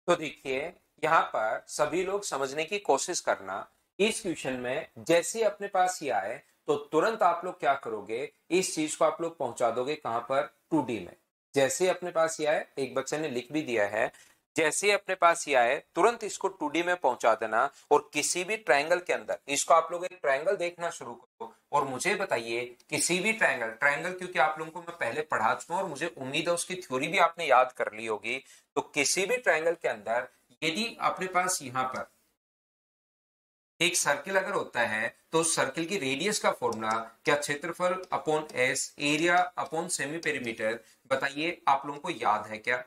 Speaker 1: तो देखिए यहाँ पर सभी लोग समझने की कोशिश करना। इस क्वेश्चन में जैसे ही अपने पास ये आए तो तुरंत आप लोग क्या करोगे, इस चीज को आप लोग पहुंचा दोगे कहां पर, टू डी में। जैसे ही अपने पास ये आए, एक बच्चे ने लिख भी दिया है, जैसे ही अपने पास ये आए तुरंत इसको टू डी में पहुंचा देना। और किसी भी ट्रायंगल के अंदर इसको आप लोग एक ट्रायंगल देखना शुरू करो और मुझे बताइए किसी भी ट्रायंगल ट्रायंगल क्योंकि आप लोगों को मैं पहले पढ़ा चुका हूं और मुझे उम्मीद है उसकी थ्योरी भी आपने याद कर ली होगी। तो किसी भी ट्रायंगल के अंदर यदि अपने पास यहां पर एक सर्किल अगर होता है तो उस सर्किल की रेडियस का फॉर्मूला क्या क्षेत्रफल upon s, area upon semi perimeter, बताइए आप लोगों को याद है क्या?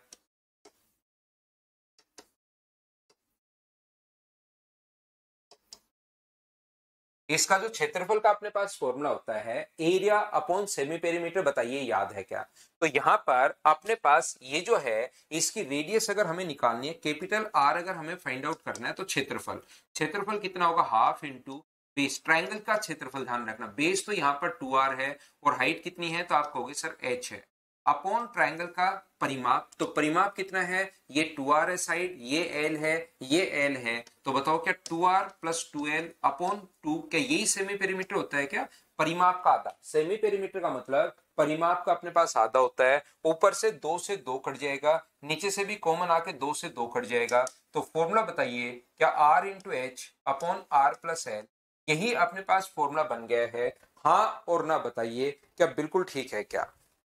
Speaker 1: इसका जो क्षेत्रफल का अपने पास फॉर्मूला होता है एरिया अपॉन सेमी पेरीमीटर, बताइए याद है क्या? तो यहां पर अपने पास ये जो है इसकी रेडियस अगर हमें निकालनी है, कैपिटल आर अगर हमें फाइंड आउट करना है तो क्षेत्रफल क्षेत्रफल कितना होगा, हाफ इंटू बेस। ट्राइंगल का क्षेत्रफल ध्यान रखना, बेस तो यहाँ पर टू आर है और हाइट कितनी है तो आप कहोगे सर एच है, अपॉन ट्राइंगल का परिमाप। तो परिमाप कितना है, ये टू आर है साइड, ये एल है, ये एल है। तो बताओ क्या two r plus two l upon two, क्या यही सेमी पेरीमीटर होता है क्या? परिमाप का आधा, सेमी पेरीमीटर का मतलब परिमाप का अपने पास आधा होता है। ऊपर से दो से दो कट जाएगा, नीचे से भी कॉमन आके दो से दो कट जाएगा। तो फॉर्मूला बताइए क्या r into h upon r plus l, यही अपने पास फॉर्मूला बन गया है? हाँ और ना बताइए क्या बिल्कुल ठीक है क्या?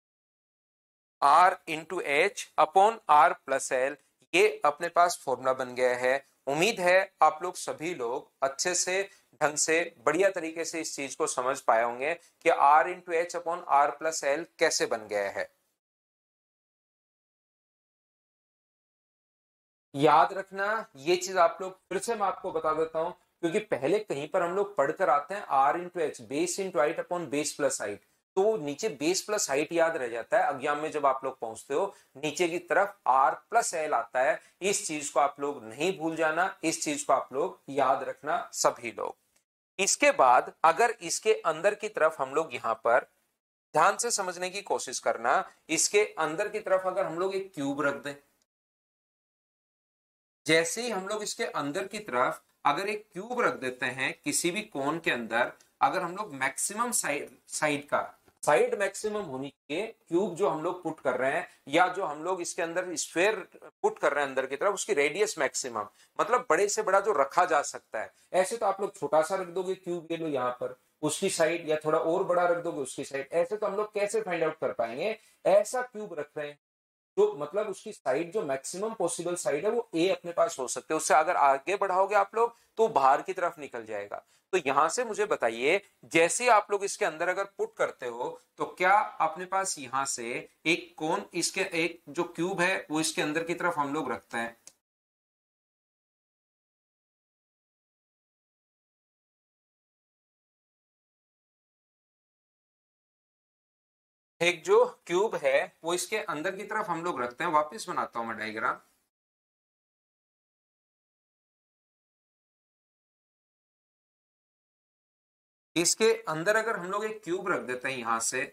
Speaker 1: R into h upon r plus l, ये अपने पास फॉर्मूला बन गया है। उम्मीद है आप लोग सभी लोग अच्छे से ढंग से बढ़िया तरीके से इस चीज को समझ पाए होंगे कि r into h upon r plus l कैसे बन गया है। याद रखना ये चीज आप लोग, फिर से मैं आपको बता देता हूं क्योंकि पहले कहीं पर हम लोग पढ़कर आते हैं r into h base into height upon base plus height, तो नीचे बेस प्लस हाइट याद रह जाता है। एग्जाम में जब आप लोग पहुंचते हो नीचे की तरफ आर प्लस एल आता है। इस चीज को आप लोग नहीं भूल जाना, इस चीज को आप लोग याद रखना सभी लोग। इसके बाद अगर इसके अंदर की तरफ हम लोग यहां पर ध्यान से समझने की कोशिश करना, इसके अंदर की तरफ अगर हम लोग एक क्यूब रख दें, जैसे ही हम लोग इसके अंदर की तरफ अगर एक क्यूब रख देते हैं किसी भी कोन के अंदर, अगर हम लोग मैक्सिमम साइड साइड का साइड मैक्सिमम होने के क्यूब जो हम लोग पुट कर रहे हैं या जो हम लोग इसके अंदर स्फेयर पुट कर रहे हैं अंदर की तरफ, उसकी रेडियस मैक्सिमम मतलब बड़े से बड़ा जो रखा जा सकता है। ऐसे तो आप लोग छोटा सा रख दोगे क्यूब, ये लो यहाँ पर उसकी साइड, या थोड़ा और बड़ा रख दोगे उसकी साइड, ऐसे तो हम लोग कैसे फाइंड आउट कर पाएंगे? ऐसा क्यूब रख रहे हैं तो मतलब उसकी साइड जो मैक्सिमम पॉसिबल साइड है वो ए अपने पास हो सकते हैं, उससे अगर आगे बढ़ाओगे आप लोग तो बाहर की तरफ निकल जाएगा। तो यहां से मुझे बताइए जैसे आप लोग इसके अंदर अगर पुट करते हो तो क्या अपने पास यहां से एक कोन, इसके एक जो क्यूब है वो इसके अंदर की तरफ हम लोग रखते हैं, एक जो क्यूब है वो इसके अंदर की तरफ हम लोग रखते हैं। वापस बनाता हूं मैं डायग्राम। इसके अंदर अगर हम लोग एक क्यूब रख देते हैं यहां से,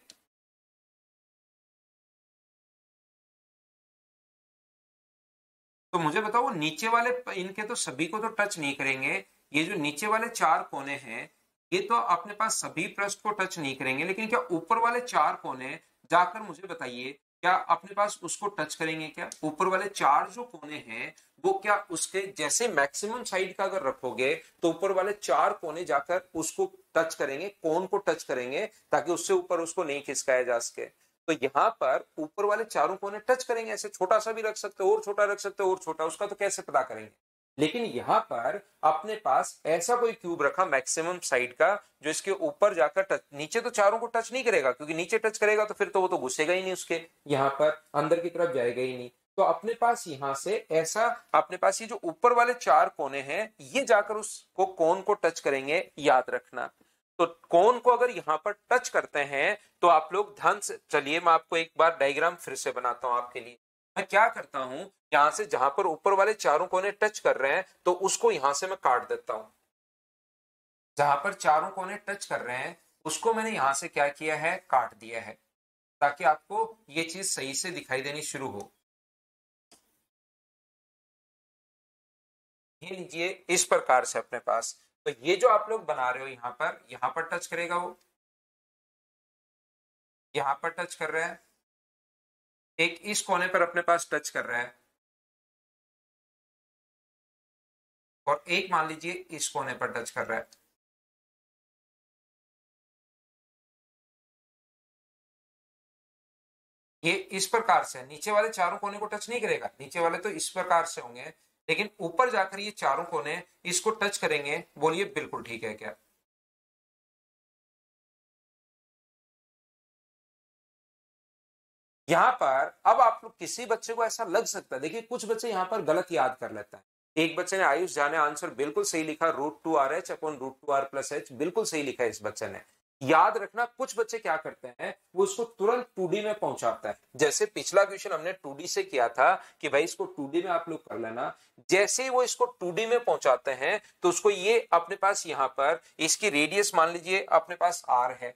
Speaker 1: तो मुझे बताओ वो नीचे वाले इनके तो सभी को तो टच नहीं करेंगे। ये जो नीचे वाले चार कोने हैं ये तो अपने पास सभी पृष्ठ को टच नहीं करेंगे, लेकिन क्या ऊपर वाले चार कोने जाकर मुझे बताइए क्या अपने पास उसको टच करेंगे क्या? ऊपर वाले चार जो कोने हैं वो क्या उसके जैसे मैक्सिमम साइड का अगर रखोगे तो ऊपर वाले चार कोने जाकर उसको टच करेंगे, कोन को टच करेंगे, ताकि उससे ऊपर उसको नहीं खिसकाया जा सके। तो यहाँ पर ऊपर वाले चारों कोने टच करेंगे, ऐसे छोटा सा भी रख सकते हो और छोटा रख सकते हो और छोटा, उसका तो कैसे पता करेंगे? लेकिन यहाँ पर अपने पास ऐसा कोई क्यूब रखा मैक्सिमम साइड का जो इसके ऊपर जाकर टच, नीचे तो चारों को टच नहीं करेगा क्योंकि नीचे टच करेगा तो फिर तो वो तो घुसेगा ही नहीं उसके यहाँ पर अंदर की तरफ जाएगा ही नहीं। तो अपने पास यहां से ऐसा अपने पास ये जो ऊपर वाले चार कोने हैं ये जाकर उसको कोन को टच करेंगे, याद रखना। तो कोन को अगर यहां पर टच करते हैं तो आप लोग ध्यान से चलिए, मैं आपको एक बार डायग्राम फिर से बनाता हूं आपके लिए। मैं क्या करता हूं, यहां से जहां पर ऊपर वाले चारों कोने टच कर रहे हैं तो उसको यहां से मैं काट देता हूं। जहां पर चारों कोने टच कर रहे हैं उसको मैंने यहां से क्या किया है, काट दिया है, ताकि आपको ये चीज सही से दिखाई देनी शुरू हो। ये लीजिए इस प्रकार से अपने पास, तो ये जो आप लोग बना रहे हो यहां पर, यहां पर टच करेगा, वो यहां पर टच कर रहा है, एक इस कोने पर अपने पास टच कर रहा है, और एक मान लीजिए इस कोने पर टच कर रहा है। ये इस प्रकार से नीचे वाले चारों कोने को टच नहीं करेगा, नीचे वाले तो इस प्रकार से होंगे, लेकिन ऊपर जाकर ये चारों कोने इसको टच करेंगे। बोलिए बिल्कुल ठीक है क्या? यहाँ पर अब आप लोग, किसी बच्चे को ऐसा लग सकता है, देखिए कुछ बच्चे यहाँ पर गलत याद कर लेता है। एक बच्चे ने, आयुष जाने, आंसर बिल्कुल सही लिखा, root two r h upon root two r plus h, बिल्कुल सही लिखा है इस बच्चे ने। याद रखना, कुछ बच्चे क्या करते हैं, वो उसको तुरंत टू डी में पहुंचाता है। जैसे पिछला क्वेश्चन हमने टू डी से किया था कि भाई इसको टू डी में आप लोग कर लेना, जैसे ही वो इसको टू डी में पहुंचाते हैं तो उसको ये अपने पास यहाँ पर इसकी रेडियस मान लीजिए अपने पास आर है,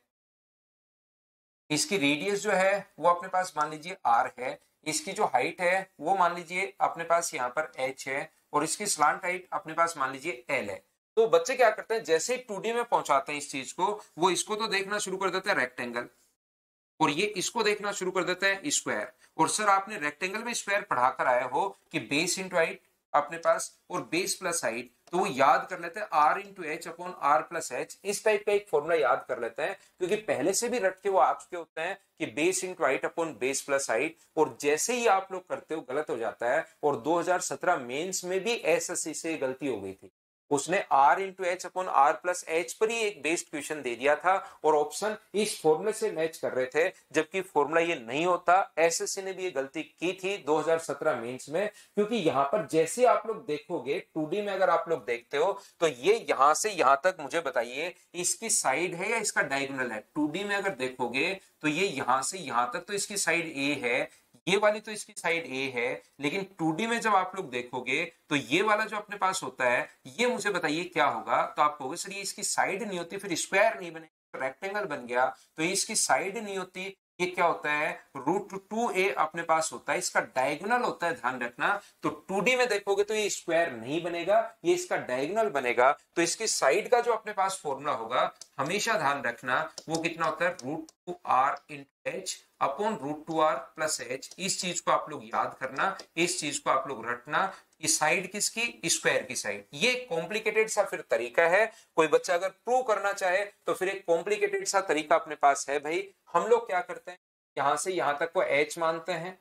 Speaker 1: इसकी रेडियस जो है वो अपने पास मान लीजिए आर है, इसकी जो हाइट है वो मान लीजिए अपने पास यहाँ पर एच है, और इसकी स्लांट हाइट अपने पास मान लीजिए एल है। तो बच्चे क्या करते हैं, जैसे ही टू डी में पहुंचाते हैं इस चीज को, वो इसको तो देखना शुरू कर देते हैं रेक्टेंगल, और ये इसको देखना शुरू कर देते हैं स्क्वायर। और सर आपने रेक्टेंगल में स्क्वायर पढ़ाकर आए हो कि बेस इंटू हाइट अपने पास और बेस प्लस हाइट, तो वो याद कर लेते हैं r into h upon r plus h, इस टाइप का एक फॉर्मूला याद कर लेते हैं, क्योंकि पहले से भी रट के वो आप चुके होते हैं कि base into height upon base plus height, और जैसे ही आप लोग करते हो गलत हो जाता है। और दो हज़ार सत्रह मेंस में भी एसएससी से गलती हो गई थी, उसने r into h upon r plus h पर ही एक बेस्ड क्वेश्चन दे दिया था, और ऑप्शन इस फॉर्मूले से मैच कर रहे थे, जबकि फॉर्मूला ये नहीं होता। एसएससी ने भी ये गलती की थी दो हज़ार सत्रह मेंस में, क्योंकि यहां पर जैसे आप लोग देखोगे टू डी में, अगर आप लोग देखते हो तो ये यहां से यहां तक, मुझे बताइए इसकी साइड है या इसका डायगोनल है? टू डी में अगर देखोगे तो ये यहां से यहां तक तो इसकी साइड ए है, ये वाली तो इसकी साइड ए है, लेकिन टू डी में जब आप लोग देखोगे तो ये वाला जो अपने पास होता है, ये मुझे बताइए क्या होगा? तो आप कहोगे सर ये इसकी साइड नहीं होती, फिर स्क्वायर नहीं बनेगा, रेक्टेंगल बन गया, तो ये इसकी साइड नहीं होती, ये क्या होता है, रूट टू ए अपने पास होता है, इसका डायगोनल होता है, ध्यान रखना। तो टू डी में देखोगे तो ये स्क्वायर नहीं बनेगा, ये इसका डायगोनल बनेगा, तो इसकी साइड का जो अपने पास फॉर्मूला होगा, हमेशा ध्यान रखना, वो कितना होता है, root two r into h upon root two r plus h. इस चीज को आप लोग याद करना, इस चीज को आप लोग रटना, ये साइड किसकी, स्क्वायर की साइड। ये कॉम्प्लिकेटेड सा फिर तरीका है, कोई बच्चा अगर प्रूव करना चाहे तो फिर एक कॉम्प्लिकेटेड सा तरीका अपने पास है भाई। हम लोग क्या करते हैं, यहां से यहां तक को h मानते हैं,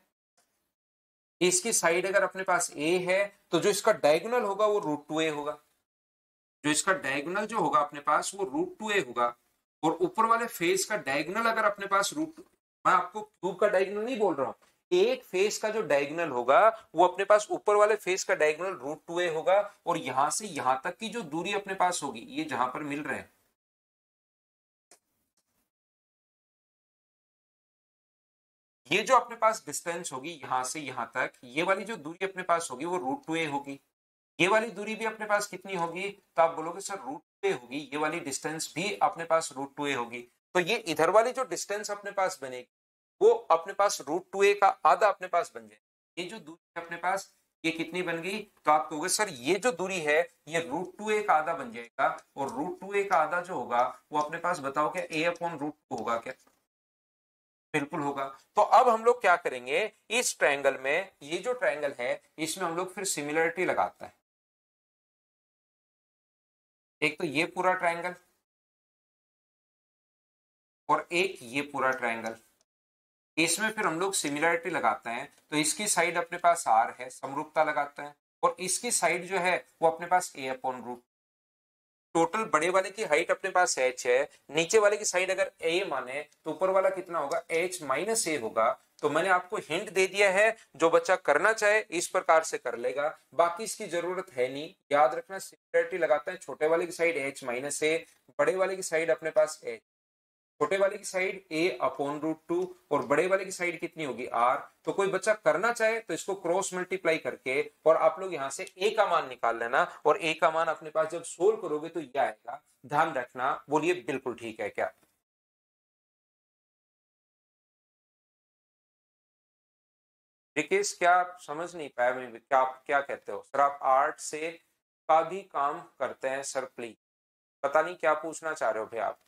Speaker 1: इसकी साइड अगर अपने पास a है तो जो इसका डायगोनल होगा वो रूट टू ए होगा, जो इसका डायगोनल जो होगा अपने पास वो रूट टू ए होगा, और ऊपर वाले फेस का डायगोनल अगर अपने पास रूट, मैं आपको क्यूब का डायगोनल नहीं बोल रहा हूं, एक फेस का जो डायगोनल होगा वो अपने पास ऊपर वाले फेस का डायगोनल रूट टू ए होगा, और यहां से यहां तक की जो दूरी अपने पास होगी, ये जहां पर मिल रहे हैं, ये जो अपने पास डिस्टेंस होगी यहां से यहां तक, ये वाली जो दूरी अपने पास होगी वो रूट टू ए होगी। ये वाली दूरी भी अपने पास कितनी होगी, तो आप बोलोगे सर रूट टू ए होगी, ये वाली डिस्टेंस भी अपने पास रूट टू ए होगी। तो ये इधर वाली जो डिस्टेंस अपने पास बनेगी वो अपने पास रूट टू ए का आधा अपने पास बन जाए। ये जो दूरी अपने पास ये कितनी बन गई, तो आप कहोगे सर ये जो दूरी है ये रूट टू ए का आधा बन जाएगा, और रूट टू ए का आधा जो होगा वो अपने पास बताओ क्या ए अपॉन रूट टू होगा क्या? बिल्कुल होगा। तो अब हम लोग क्या करेंगे, इस ट्रायंगल में, ये जो ट्रायंगल है इसमें हम लोग फिर सिमिलरिटी लगाता है। एक तो ये पूरा ट्रायंगल, और एक ये पूरा ट्रायंगल, इसमें फिर हम लोग सिमिलरिटी लगाते हैं। तो इसकी साइड अपने पास आर है, समरूपता लगाते हैं, और इसकी साइड जो है वो अपने पास ए अपॉन रूट, टोटल बड़े वाले की हाइट अपने पास h है, नीचे वाले की साइड अगर a माने तो ऊपर वाला कितना होगा, h माइनस ए होगा। तो मैंने आपको हिंट दे दिया है, जो बच्चा करना चाहे इस प्रकार से कर लेगा, बाकी इसकी जरूरत है नहीं। याद रखना सिमिलरिटी लगाते हैं, छोटे वाले की साइड h माइनस ए, बड़े वाले की साइड अपने पास h, छोटे वाले की side a upon root two, और बड़े वाले की साइड कितनी होगी r। तो कोई बच्चा करना चाहे तो इसको क्रॉस मल्टीप्लाई करके, और आप लोग यहां से a का मान निकाल लेना, और a का मान अपने पास जब सोल्व करोगे तो ये आएगा। ध्यान रखना, बोलिए बिल्कुल ठीक है क्या? रिकेश क्या आप समझ नहीं पाया, मैं क्या आप क्या कहते हो सर, आप आर्ट से का भी काम करते हैं सर प्लीज। पता नहीं क्या पूछना चाह रहे हो भाई आप,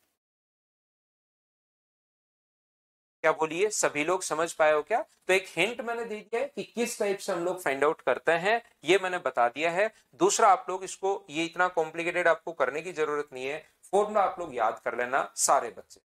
Speaker 1: क्या बोलिए, सभी लोग समझ पाए हो क्या? तो एक हिंट मैंने दे दिया है कि किस टाइप से हम लोग फाइंड आउट करते हैं, ये मैंने बता दिया है। दूसरा, आप लोग इसको, ये इतना कॉम्प्लिकेटेड आपको करने की जरूरत नहीं है, फॉर्मूला आप लोग याद कर लेना सारे बच्चे।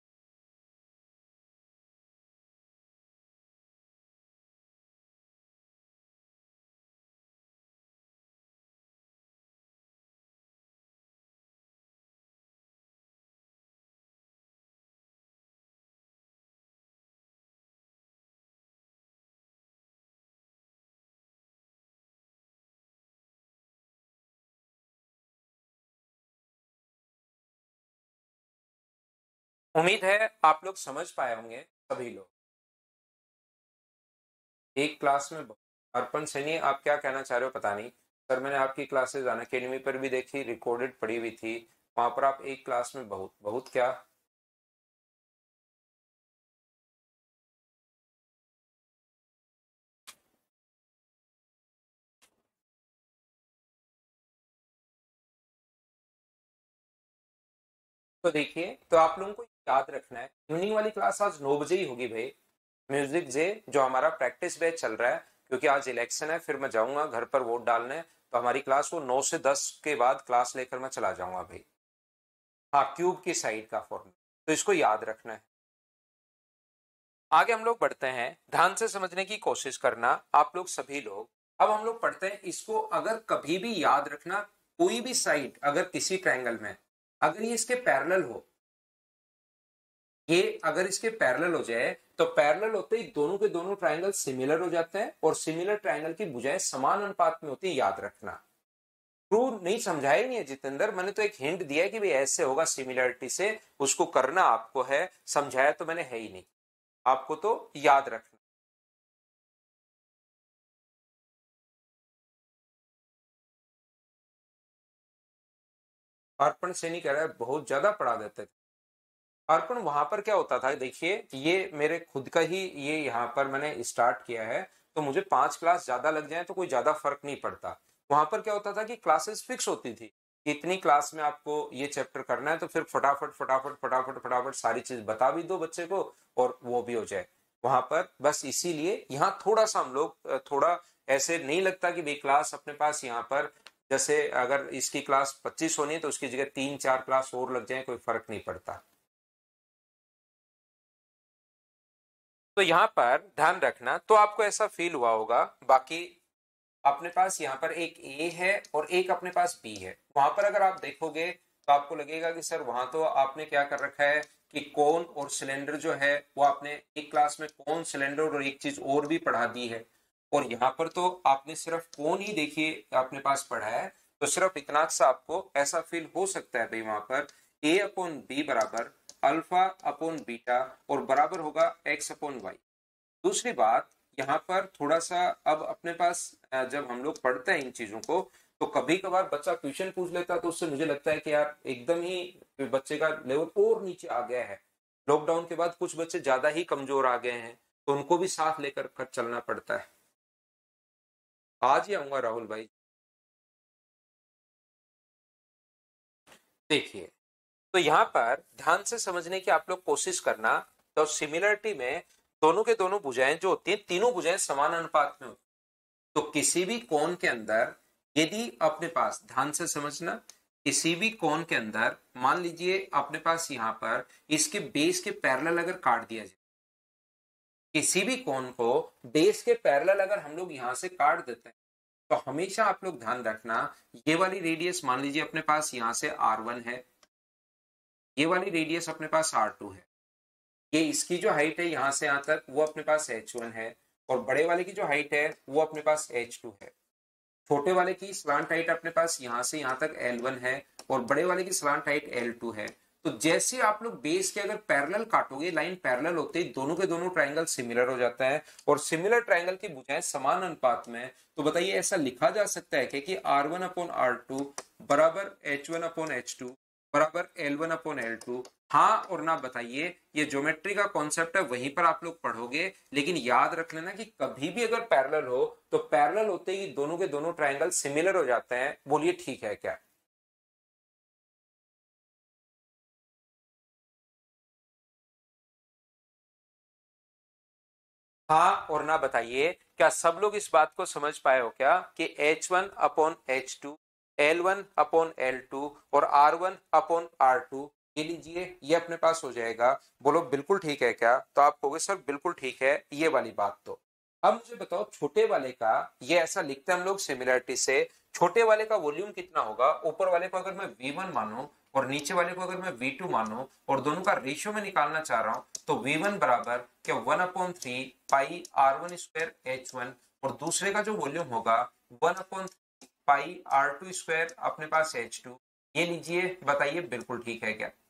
Speaker 1: उम्मीद है आप लोग समझ पाए होंगे सभी लोग। एक क्लास में अर्पण सैनी, आप क्या कहना चाह रहे हो पता नहीं सर, मैंने आपकी क्लासेस अनअकैडमी पर भी देखी, रिकॉर्डेड पड़ी हुई थी, वहां पर आप एक क्लास में बहुत बहुत क्या। तो देखिए, तो आप लोगों को याद रखना है, इवनिंग वाली क्लास आज नौ बजे ही होगी भाई। म्यूजिक जे जो हमारा प्रैक्टिस बैच चल रहा है, क्योंकि आज इलेक्शन है, फिर मैं जाऊंगा घर पर वोट डालने, तो हमारी क्लास वो नौ से दस के बाद क्लास लेकर मैं चला जाऊंगा भाई। हाँ, क्यूब की साइड का फॉर्मूला, तो इसको याद रखना है। आगे हम लोग बढ़ते हैं, ध्यान से समझने की कोशिश करना आप लोग सभी लोग। अब हम लोग पढ़ते हैं इसको, अगर कभी भी याद रखना, कोई भी साइड अगर किसी ट्रायंगल में, अगर ये इसके पैरेलल हो, ये अगर इसके पैरेलल हो जाए, तो पैरेलल होते ही दोनों के दोनों ट्रायंगल सिमिलर हो जाते हैं, और सिमिलर ट्रायंगल की भुजाएं समान अनुपात में होती है, याद रखना। प्रूव नहीं समझाया नहीं है जितेंद्र, मैंने तो एक हिंट दिया है कि भाई ऐसे होगा सिमिलरिटी से, उसको करना आपको है, समझाया तो मैंने है ही नहीं, आपको तो याद रखना। अर्पण से नहीं कह रहा है, बहुत ज्यादा पढ़ा देते थे अर्पण। वहां पर क्या होता था, देखिए ये मेरे खुद का ही, ये यहाँ पर मैंने स्टार्ट किया है, तो मुझे पांच क्लास ज्यादा लग जाए तो कोई ज्यादा फर्क नहीं पड़ता। वहां पर क्या होता था कि क्लासेस फिक्स होती थी, इतनी क्लास में आपको ये चैप्टर करना है, तो फिर फटाफट फटाफट फटाफट फटाफट सारी चीज बता भी दो बच्चे को, और वो भी हो जाए वहां पर। बस इसीलिए यहाँ थोड़ा सा हम लोग थोड़ा ऐसे नहीं लगता कि भाई क्लास अपने पास यहाँ पर, जैसे अगर इसकी क्लास पच्चीस होनी है तो उसकी जगह तीन चार क्लास और लग जाए, कोई फर्क नहीं पड़ता। तो यहाँ पर ध्यान रखना, तो आपको ऐसा फील हुआ होगा, बाकी अपने पास यहाँ पर एक ए है और एक अपने पास बी है। वहां पर अगर आप देखोगे तो आपको लगेगा कि सर वहां तो आपने क्या कर रखा है कि कोन और सिलेंडर जो है वो आपने एक क्लास में कोन सिलेंडर और एक चीज और भी पढ़ा दी है, और यहाँ पर तो आपने सिर्फ कोन ही देखिए अपने पास पढ़ा है। तो सिर्फ इतना सा आपको ऐसा फील हो सकता है भाई, वहां पर ए अपॉन बी बराबर अल्फा अपॉन बीटा और बराबर होगा एक्स अपॉन वाई। दूसरी बात, यहाँ पर थोड़ा सा अब अपने पास जब हम लोग पढ़ते हैं इन चीजों को, तो कभी कभार बच्चा क्वेश्चन पूछ लेता है, तो उससे मुझे लगता है कि यार एकदम ही बच्चे का लेवल और नीचे आ गया है। लॉकडाउन के बाद कुछ बच्चे ज्यादा ही कमजोर आ गए हैं, तो उनको भी साथ लेकर कर चलना पड़ता है। आज ही आऊंगा राहुल भाई। देखिए, तो यहाँ पर ध्यान से समझने की आप लोग कोशिश करना। तो सिमिलरिटी में दोनों के दोनों भुजाएं जो होती है, तीनों भुजाएं समान अनुपात में होती है। तो किसी भी कोण के अंदर यदि अपने पास, ध्यान से समझना, किसी भी कोण के अंदर मान लीजिए अपने पास यहाँ पर इसके बेस के पैरेलल अगर काट दिया जाए, किसी भी कोण को बेस के पैरेलल अगर हम लोग यहाँ से काट देते हैं, तो हमेशा आप लोग ध्यान रखना, ये वाली रेडियस मान लीजिए अपने पास यहाँ से आर वन है, ये वाली रेडियस अपने पास आर टू है, ये इसकी जो हाइट है यहाँ से यहाँ तक वो अपने पास एच वन है, और बड़े वाले की जो हाइट है वो अपने पास एच टू है। छोटे वाले की स्लांट हाइट अपने पास यहाँ से यहाँ तक एल वन है, और बड़े वाले की स्लांट हाइट एल टू है। तो जैसे आप लोग बेस के अगर पैरेलल काटोगे, लाइन पैरेलल होते ही दोनों के दोनों ट्रायंगल सिमिलर हो जाता है, और सिमिलर ट्रायंगल की भुजाएं समान अनुपात में। तो बताइए ऐसा लिखा जा सकता है कि r one upon r two बराबर h one upon h two, बराबर l one upon l two. हाँ और ना बताइए, ये ज्योमेट्री का कॉन्सेप्ट है, वहीं पर आप लोग पढ़ोगे, लेकिन याद रख लेना कि कभी भी अगर पैरेलल हो तो पैरेलल होते ही दोनों के दोनों ट्रायंगल सिमिलर हो जाते हैं। बोलिए ठीक है क्या? हाँ और ना बताइए, क्या सब लोग इस बात को समझ पाए हो क्या कि h one upon h two, l one upon l two और r one upon r two, ये लीजिए ये अपने पास हो जाएगा। बोलो बिल्कुल ठीक है क्या? तो आप कहोगे सर बिल्कुल ठीक है ये वाली बात। तो अब मुझे बताओ छोटे वाले का, ये ऐसा लिखते हैं हम लोग सिमिलरिटी से, छोटे वाले का वॉल्यूम कितना होगा? ऊपर वाले को अगर मैं वी वन मानूं और नीचे वाले को अगर मैं वी टू मानूं और दोनों का रेशियो में निकालना चाह रहा हूं, तो वी वन बराबर क्या one upon three pi r one square h one, और दूसरे का जो वॉल्यूम होगा one upon pi r two square अपने पास एच टू। ये लीजिए बताइए बिल्कुल ठीक है क्या?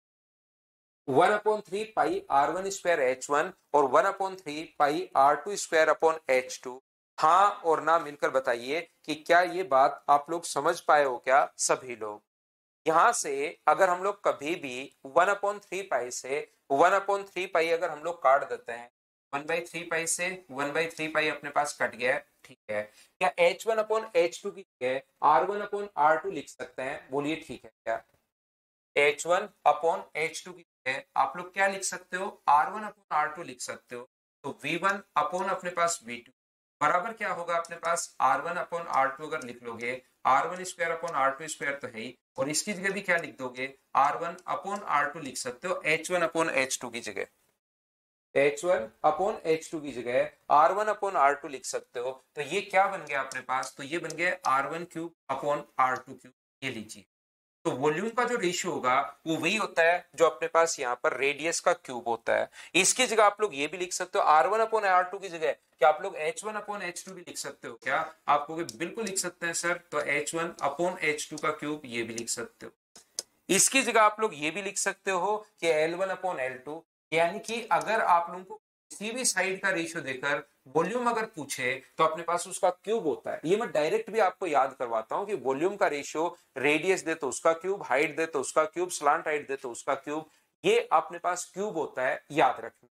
Speaker 1: One upon three pi r one square h one और one upon three pi r two square upon h two. हाँ और ना मिलकर बताइए कि क्या ये बात आप लोग समझ पाए हो क्या सभी लोग? यहां से अगर हम लोग कभी भी वन अपॉन थ्री पाई से वन अपॉन थ्री पाई अगर हम लोग काट देते हैं, वन बाई थ्री पाई से वन बाई थ्री पाई अपने पास कट गया है, ठीक है। क्या h one upon h two की जगह r one upon r two लिख सकते हैं? बोलिए ठीक है क्या? H one upon h two की जगह आप लोग क्या लिख सकते हो? R one upon r two लिख सकते हो। तो वी वन अपॉन अपने पास वी टू बराबर क्या होगा अपने पास? R one upon r two अगर लिख लोगे, r one square upon r two square तो है ही, और इसकी जगह भी क्या लिख दोगे? R one upon r two लिख सकते हो h one upon h two की जगह। H one upon h two की जगह r one upon r two लिख सकते हो। तो ये क्या बन गया अपने पास? तो ये बन गया r one cube upon r two cube. ये लीजिए, तो वॉल्यूम का जो रेशियो होगा वो वही होता है जो अपने पास यहाँ पर रेडियस का क्यूब होता है। इसकी जगह आप लोग ये भी लिख सकते हो r one upon r two की जगह क्या आप लोग h one upon h two भी लिख सकते हो क्या? आपको बिल्कुल लिख सकते हैं सर। तो h one upon h two का क्यूब ये भी लिख सकते हो। इसकी जगह आप लोग ये भी लिख सकते हो कि l one upon l two, यानी कि अगर आप लोगों को किसी भी साइड का रेशियो देकर वॉल्यूम अगर पूछे तो अपने पास उसका क्यूब होता है। ये मैं डायरेक्ट भी आपको याद करवाता हूं कि वॉल्यूम का रेशियो रेडियस दे तो उसका क्यूब, हाइट दे तो उसका क्यूब, स्लांट हाइट दे तो उसका क्यूब, ये अपने पास क्यूब होता है, याद रखना।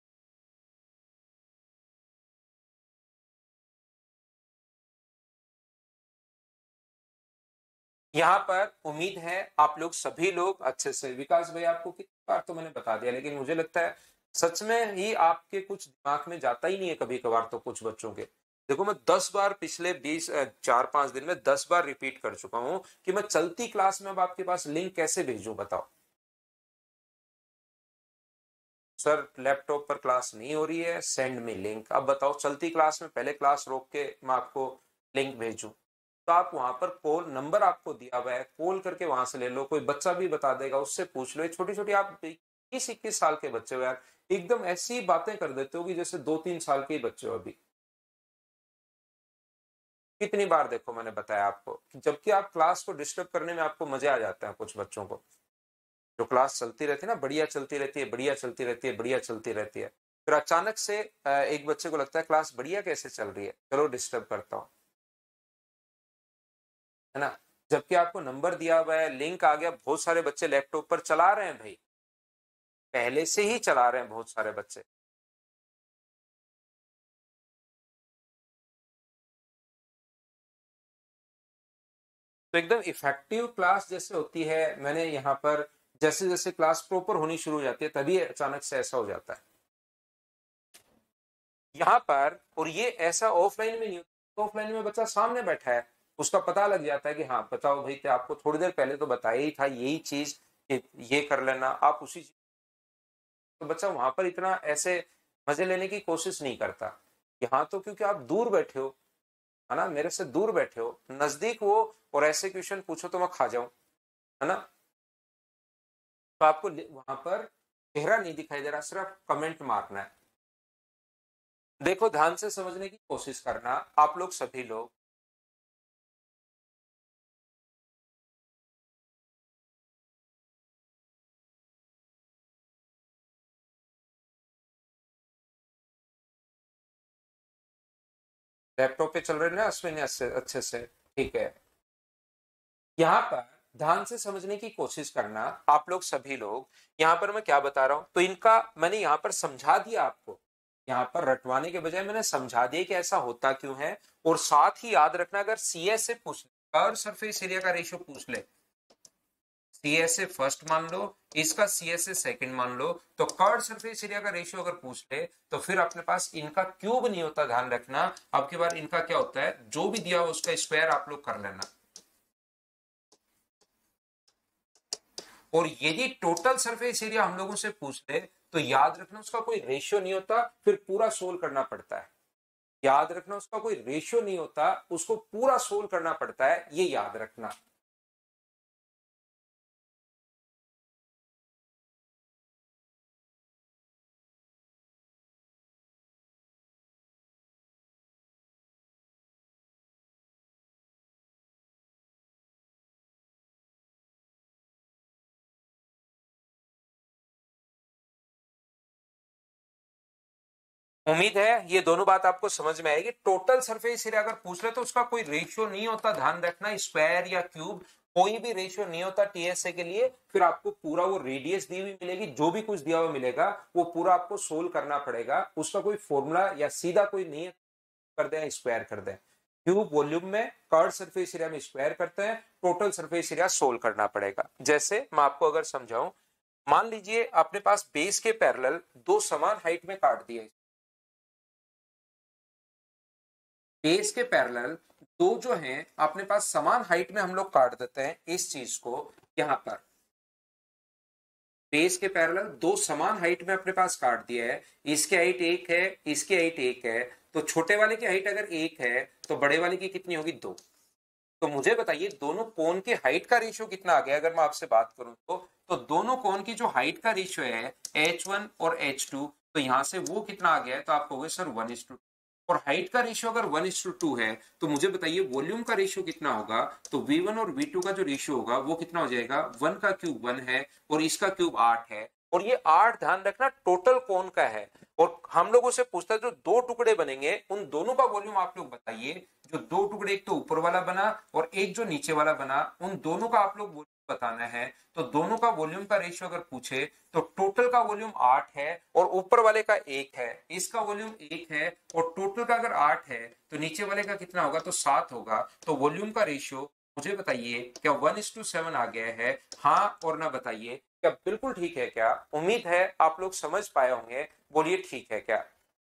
Speaker 1: यहाँ पर उम्मीद है आप लोग सभी लोग अच्छे से, विकास भाई आपको कितनी बार तो मैंने बता दिया, लेकिन मुझे लगता है सच में ही आपके कुछ दिमाग में जाता ही नहीं है कभी कभार तो कुछ बच्चों के। देखो मैं दस बार पिछले बीस चार पांच दिन में दस बार रिपीट कर चुका हूं कि मैं चलती क्लास में अब आपके पास लिंक कैसे भेजूं बताओ। सर लैपटॉप पर क्लास नहीं हो रही है, सेंड मी लिंक। अब बताओ चलती क्लास में पहले क्लास रोक के मैं आपको लिंक भेजूं? तो आप वहां पर कॉल नंबर आपको दिया हुआ है, कॉल करके वहां से ले लो, कोई बच्चा भी बता देगा उससे पूछ लो। छोटी छोटी आप इक्कीस इक्कीस साल के बच्चे हो यार, एकदम ऐसी बातें कर देते हो कि जैसे दो तीन साल के ही बच्चे हो अभी। कितनी बार देखो मैंने बताया आपको, जबकि आप क्लास को डिस्टर्ब करने में आपको मजे आ जाते हैं कुछ बच्चों को। जो क्लास चलती रहती है ना, बढ़िया चलती रहती है, बढ़िया चलती रहती है, बढ़िया चलती रहती है, फिर अचानक से एक बच्चे को लगता है क्लास बढ़िया कैसे चल रही है, चलो डिस्टर्ब करता हूँ, है ना। जबकि आपको नंबर दिया हुआ है, लिंक आ गया, बहुत सारे बच्चे लैपटॉप पर चला रहे हैं भाई, पहले से ही चला रहे हैं बहुत सारे बच्चे। तो एकदम इफेक्टिव क्लास जैसे होती है, मैंने यहाँ पर जैसे जैसे क्लास प्रॉपर होनी शुरू हो जाती है तभी अचानक से ऐसा हो जाता है यहाँ पर। और ये ऐसा ऑफलाइन में नहीं होता, ऑफलाइन में बच्चा सामने बैठा है, उसका पता लग जाता है कि हाँ बताओ भाई, क्या आपको थोड़ी देर पहले तो बताया ही था यही चीज कि ये कर लेना, आप उसी चीज। तो बच्चा वहां पर इतना ऐसे मजे लेने की कोशिश नहीं करता। यहाँ तो क्योंकि आप दूर बैठे हो, है ना, मेरे से दूर बैठे हो, नजदीक वो, और ऐसे क्वेश्चन पूछो तो मैं खा जाऊं, है ना। तो आपको वहां पर चेहरा नहीं दिखाई दे रहा, सिर्फ कमेंट मारना है। देखो ध्यान से समझने की कोशिश करना आप लोग सभी लोग। लैपटॉप पे चल रहे हैं ना अश्विन, अच्छे अच्छे से, ठीक है। यहाँ पर ध्यान से समझने की कोशिश करना आप लोग सभी लोग। यहाँ पर मैं क्या बता रहा हूं, तो इनका मैंने यहाँ पर समझा दिया आपको, यहाँ पर रटवाने के बजाय मैंने समझा दिया कि ऐसा होता क्यों है। और साथ ही याद रखना, अगर सी एस से पूछ ले, कर्व सरफेस एरिया का रेशियो पूछ ले, सी एस ए फर्स्ट मान लो, इसका सी एस ए सेकंड मान लो, तो कर्व सरफेस एरिया का रेशियो अगर पूछ ले तो फिर अपने पास इनका क्यूब नहीं होता, ध्यान रखना। अब की बार इनका क्या होता है, जो भी दिया हो उसका स्क्वायर आप लोग कर लेना। और यदि टोटल सरफेस एरिया हम लोगों से पूछ ले तो याद रखना उसका कोई रेशियो नहीं होता, फिर पूरा सोल्व करना पड़ता है। याद रखना उसका कोई रेशियो नहीं होता, उसको पूरा सोल्व करना पड़ता है, ये याद रखना। उम्मीद है ये दोनों बात आपको समझ में आएगी। टोटल सरफेस एरिया अगर पूछ ले तो उसका कोई रेशियो नहीं होता, ध्यान रखना, स्क्वायर या क्यूब कोई भी रेशियो नहीं होता टीएसए के लिए। फिर आपको पूरा वो रेडियस दी हुई मिलेगी, जो भी कुछ दिया हुआ मिलेगा वो पूरा आपको सोल्व करना पड़ेगा। उसका कोई फॉर्मूला या सीधा कोई नहीं है, कर दें स्क्वायर कर दें। क्यूब वॉल्यूम में, कर्व सरफेस एरिया में स्क्वायर करते हैं, टोटल सरफेस एरिया सोल्व करना पड़ेगा। जैसे मैं आपको अगर समझाऊं, मान लीजिए अपने पास बेस के पैरेलल दो समान हाइट में काट दिए, बेस के पैरेलल दो जो हैं अपने पास समान हाइट में हम लोग काट देते हैं इस चीज को। यहां पर बेस के पैरेलल दो समान हाइट में अपने पास काट दिया है, इसकी हाइट एक है, इसकी हाइट एक है, तो छोटे वाले की हाइट अगर एक है तो बड़े वाले की कितनी होगी, दो। तो मुझे बताइए दोनों कोण की हाइट का रेशियो कितना आ गया। अगर मैं आपसे बात करूं तो तो दोनों कोण की जो हाइट का रेशियो है एच वन और एच टू, तो यहां से वो कितना आ गया है, तो आप कहोगे सर वन इज टू। और हाइट का रेशियो अगर वन इज टू टू है तो मुझे बताइए वॉल्यूम का रेशियो कितना होगा। तो वी वन और वी टू का जो रेशियो होगा वो कितना हो जाएगा, वन का क्यूब वन है और इसका क्यूब आठ है। और ये आठ ध्यान रखना टोटल कोण का है। और हम लोगों से पूछता है जो दो टुकड़े बनेंगे उन दोनों का वॉल्यूम आप लोग बताइए। जो दो टुकड़े, एक तो ऊपर वाला बना और एक जो नीचे वाला बना, उन दोनों का आप लोग वॉल्यूम बताना है। तो दोनों का वॉल्यूम का रेशियो अगर पूछे तो टोटल का वॉल्यूम आठ है और ऊपर वाले का एक है, इसका वॉल्यूम एक है और टोटल का अगर आठ है तो नीचे वाले का कितना होगा, तो सात होगा। तो वॉल्यूम का रेशियो मुझे बताइए क्या वन इज टू सेवन आ गया है, हाँ और ना बताइए। क्या बिल्कुल ठीक है क्या? उम्मीद है आप लोग समझ पाए होंगे, बोलिए ठीक है क्या?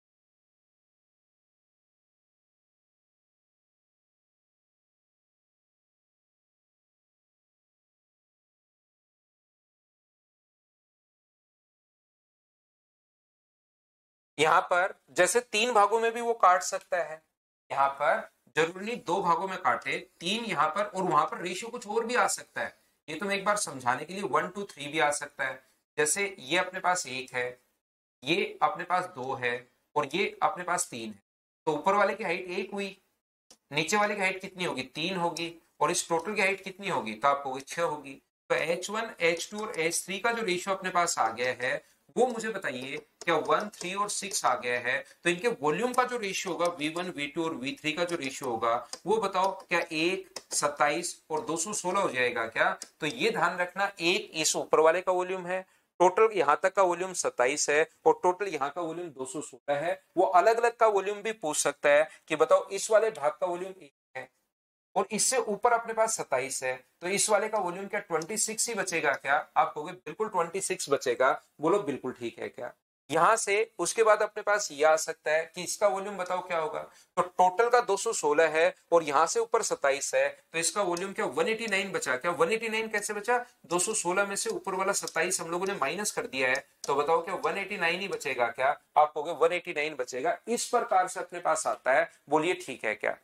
Speaker 1: यहाँ पर जैसे तीन भागों में भी वो काट सकता है, यहाँ पर जरूरी नहीं दो भागों में काटे, तीन यहाँ पर और वहां पर रेशियो कुछ और भी आ सकता है। ये तो मैं एक बार समझाने के लिए वन टू थ्री भी आ सकता है। जैसे ये अपने पास एक है, ये अपने पास दो है और ये अपने पास तीन है। तो ऊपर वाले की हाइट एक हुई, नीचे वाले की हाइट कितनी होगी, तीन होगी और इस टोटल की हाइट कितनी होगी, तो आपको छह होगी। तो एच वन एच टू और एच थ्री का जो रेशियो अपने पास आ गया है वो मुझे बताइए क्या वन थ्री और सिक्स आ गया है। तो इनके वॉल्यूम का जो रेशियो होगा वी वन वी टू और वी थ्री का जो रेशियो होगा वो बताओ क्या एक सत्ताईस और दो सौ सोलह हो जाएगा क्या? तो ये ध्यान रखना, एक इस ऊपर वाले का वॉल्यूम है, टोटल यहां तक का वॉल्यूम सत्ताईस है और टोटल यहाँ का वॉल्यूम दो सौ सोलह है। वो अलग अलग का वॉल्यूम भी पूछ सकता है कि बताओ इस वाले भाग का वॉल्यूम एक है और इससे ऊपर अपने पास सत्ताईस है, तो इस वाले का वॉल्यूम क्या छब्बीस ही बचेगा क्या? आप कहोगे बिल्कुल छब्बीस बचेगा। बोलो बिल्कुल ठीक है क्या? यहां से उसके बाद अपने पास ये आ सकता है कि इसका वॉल्यूम बताओ क्या होगा। तो टोटल का दो सौ सोलह है और यहां से ऊपर सत्ताईस है, तो इसका वॉल्यूम क्या एक सौ नवासी बचा क्या? एक सौ नवासी कैसे बचा? दो सौ सोलह में से ऊपर वाला सत्ताईस हम लोगों ने माइनस कर दिया है, तो बताओ क्या एक सौ नवासी ही बचेगा क्या? आप कहोगे एक सौ नवासी बचेगा। इस प्रकार से अपने पास आता है, बोलिए ठीक है क्या?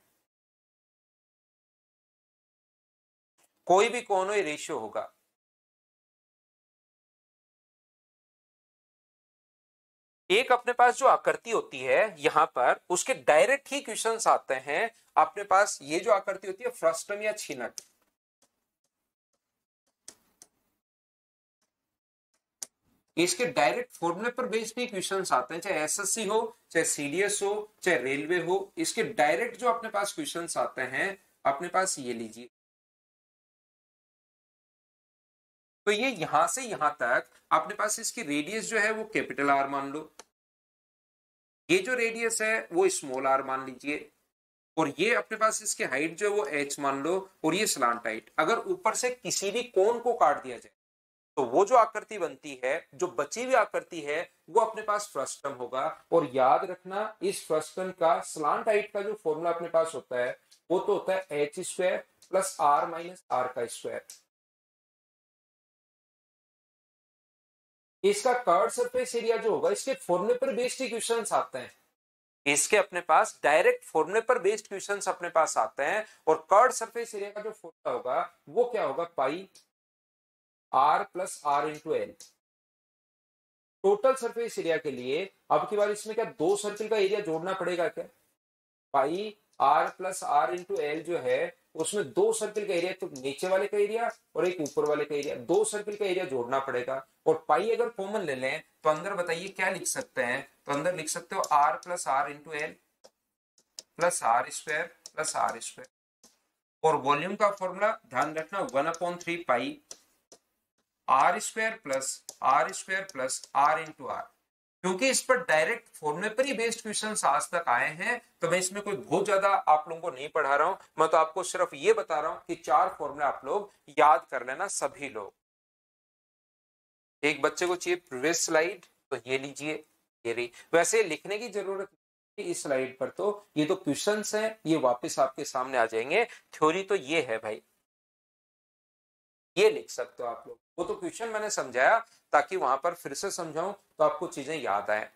Speaker 1: कोई भी कोण रेशियो होगा, एक अपने पास जो आकृति होती है यहां पर उसके डायरेक्ट ही क्वेश्चंस आते हैं। अपने पास ये जो आकृति होती है फ्रस्टम या छिनक, इसके डायरेक्ट फॉर्मूले पर बेस्ड भी क्वेश्चंस आते हैं, चाहे एसएससी हो, चाहे सीडीएस हो, चाहे रेलवे हो। इसके डायरेक्ट जो अपने पास क्वेश्चंस आते हैं, अपने पास ये लीजिए तो ये यहां से यहां तक अपने पास इसकी रेडियस जो है वो कैपिटल आर मान लो, ये जो रेडियस है वो स्मॉल आर मान लीजिए, और ये अपने पास इसकी हाइट जो है वो एच मान लो, और ये स्लांट हाइट। अगर ऊपर से किसी भी कोण को काट दिया जाए तो वो जो आकृति बनती है, जो बची हुई आकृति है, वो अपने पास फ्रस्टम होगा। और याद रखना इस फ्रस्टम का स्लांट हाइट का जो फॉर्मूला अपने पास होता है वो तो होता है h square plus r minus r का स्क्वायर। इसका कर्व सरफेस एरिया जो होगा इसके फॉर्मूले पर बेस्ड इक्वेशंस आते हैं, इसके अपने पास डायरेक्ट फॉर्मूले पर बेस्ड क्वेश्चंस अपने पास आते हैं। और कर्व सरफेस एरिया का जो फॉर्मूला होगा वो क्या होगा, pi r plus r into l. Total surface area के लिए अब की बार इसमें क्या दो सर्किल का एरिया जोड़ना पड़ेगा क्या, pi r plus r into l जो है उसमें दो सर्किल का एरिया, तो नीचे वाले का एरिया और एक ऊपर वाले का एरिया, दो सर्किल का एरिया जोड़ना पड़ेगा। और पाई अगर कॉमन ले लें तो अंदर बताइए क्या लिख सकते हैं, तो अंदर लिख सकते हो r plus r into l plus are square plus are square. और वॉल्यूम का फॉर्मूला ध्यान रखना one upon three pi are square plus are square plus r into r. क्योंकि इस पर डायरेक्ट फॉर्मूले पर ही बेस्ड क्वेश्चंस आज तक आए हैं, तो मैं इसमें कोई बहुत ज्यादा आप लोगों को नहीं पढ़ा रहा हूं, मैं तो आपको सिर्फ ये बता रहा हूं कि चार फॉर्मूले आप लोग याद कर लेना सभी लोग। एक बच्चे को चाहिए प्रीवियस स्लाइड, तो ये लीजिए, ये रही। वैसे लिखने की जरूरत नहीं इस स्लाइड पर, तो ये तो क्वेश्चंस हैं, ये वापस आपके सामने आ जाएंगे। थ्योरी तो ये है भाई, ये लिख सकते हो आप लोग। वो तो क्वेश्चन मैंने समझाया ताकि वहां पर फिर से समझाऊं तो आपको चीजें याद आए।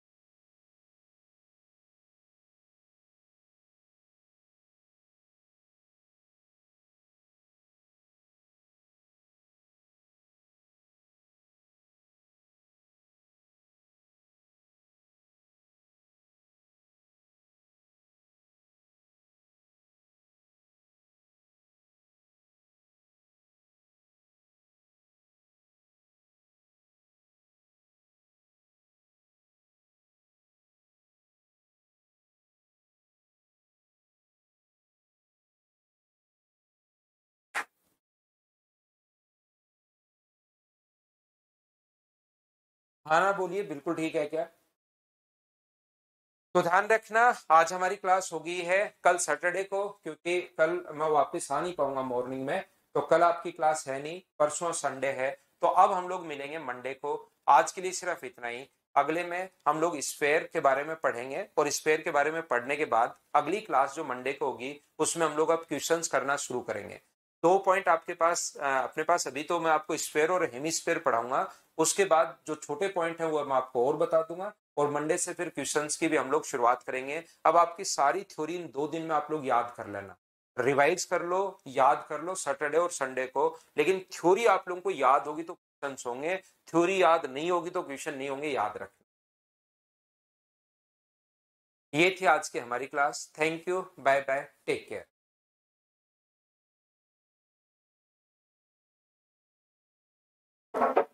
Speaker 1: हाँ ना बोलिए, बिल्कुल ठीक है क्या। तो ध्यान रखना आज हमारी क्लास होगी है कल सैटरडे को, क्योंकि कल मैं वापस आ नहीं पाऊंगा मॉर्निंग में, तो कल आपकी क्लास है नहीं, परसों संडे है। तो अब हम लोग मिलेंगे मंडे को। आज के लिए सिर्फ इतना ही। अगले में हम लोग स्फेयर के बारे में पढ़ेंगे, और स्फेयर के बारे में पढ़ने के बाद अगली क्लास जो मंडे को होगी उसमें हम लोग अब क्वेश्चंस करना शुरू करेंगे। दो पॉइंट आपके पास अपने पास अभी तो मैं आपको स्फेयर और हेमिस्फेयर पढ़ाऊंगा, उसके बाद जो छोटे पॉइंट है वो मैं आपको और बता दूंगा। और मंडे से फिर क्वेश्चंस की भी हम लोग शुरुआत करेंगे। अब आपकी सारी थ्योरी इन दो दिन में आप लोग याद कर लेना, रिवाइज कर लो, याद कर लो सैटरडे और संडे को। लेकिन थ्योरी आप लोगों को याद होगी तो क्वेश्चंस होंगे, थ्योरी याद नहीं होगी तो क्वेश्चन नहीं होंगे, याद रखना। ये थी आज की हमारी class. Thank you, bye bye, take care.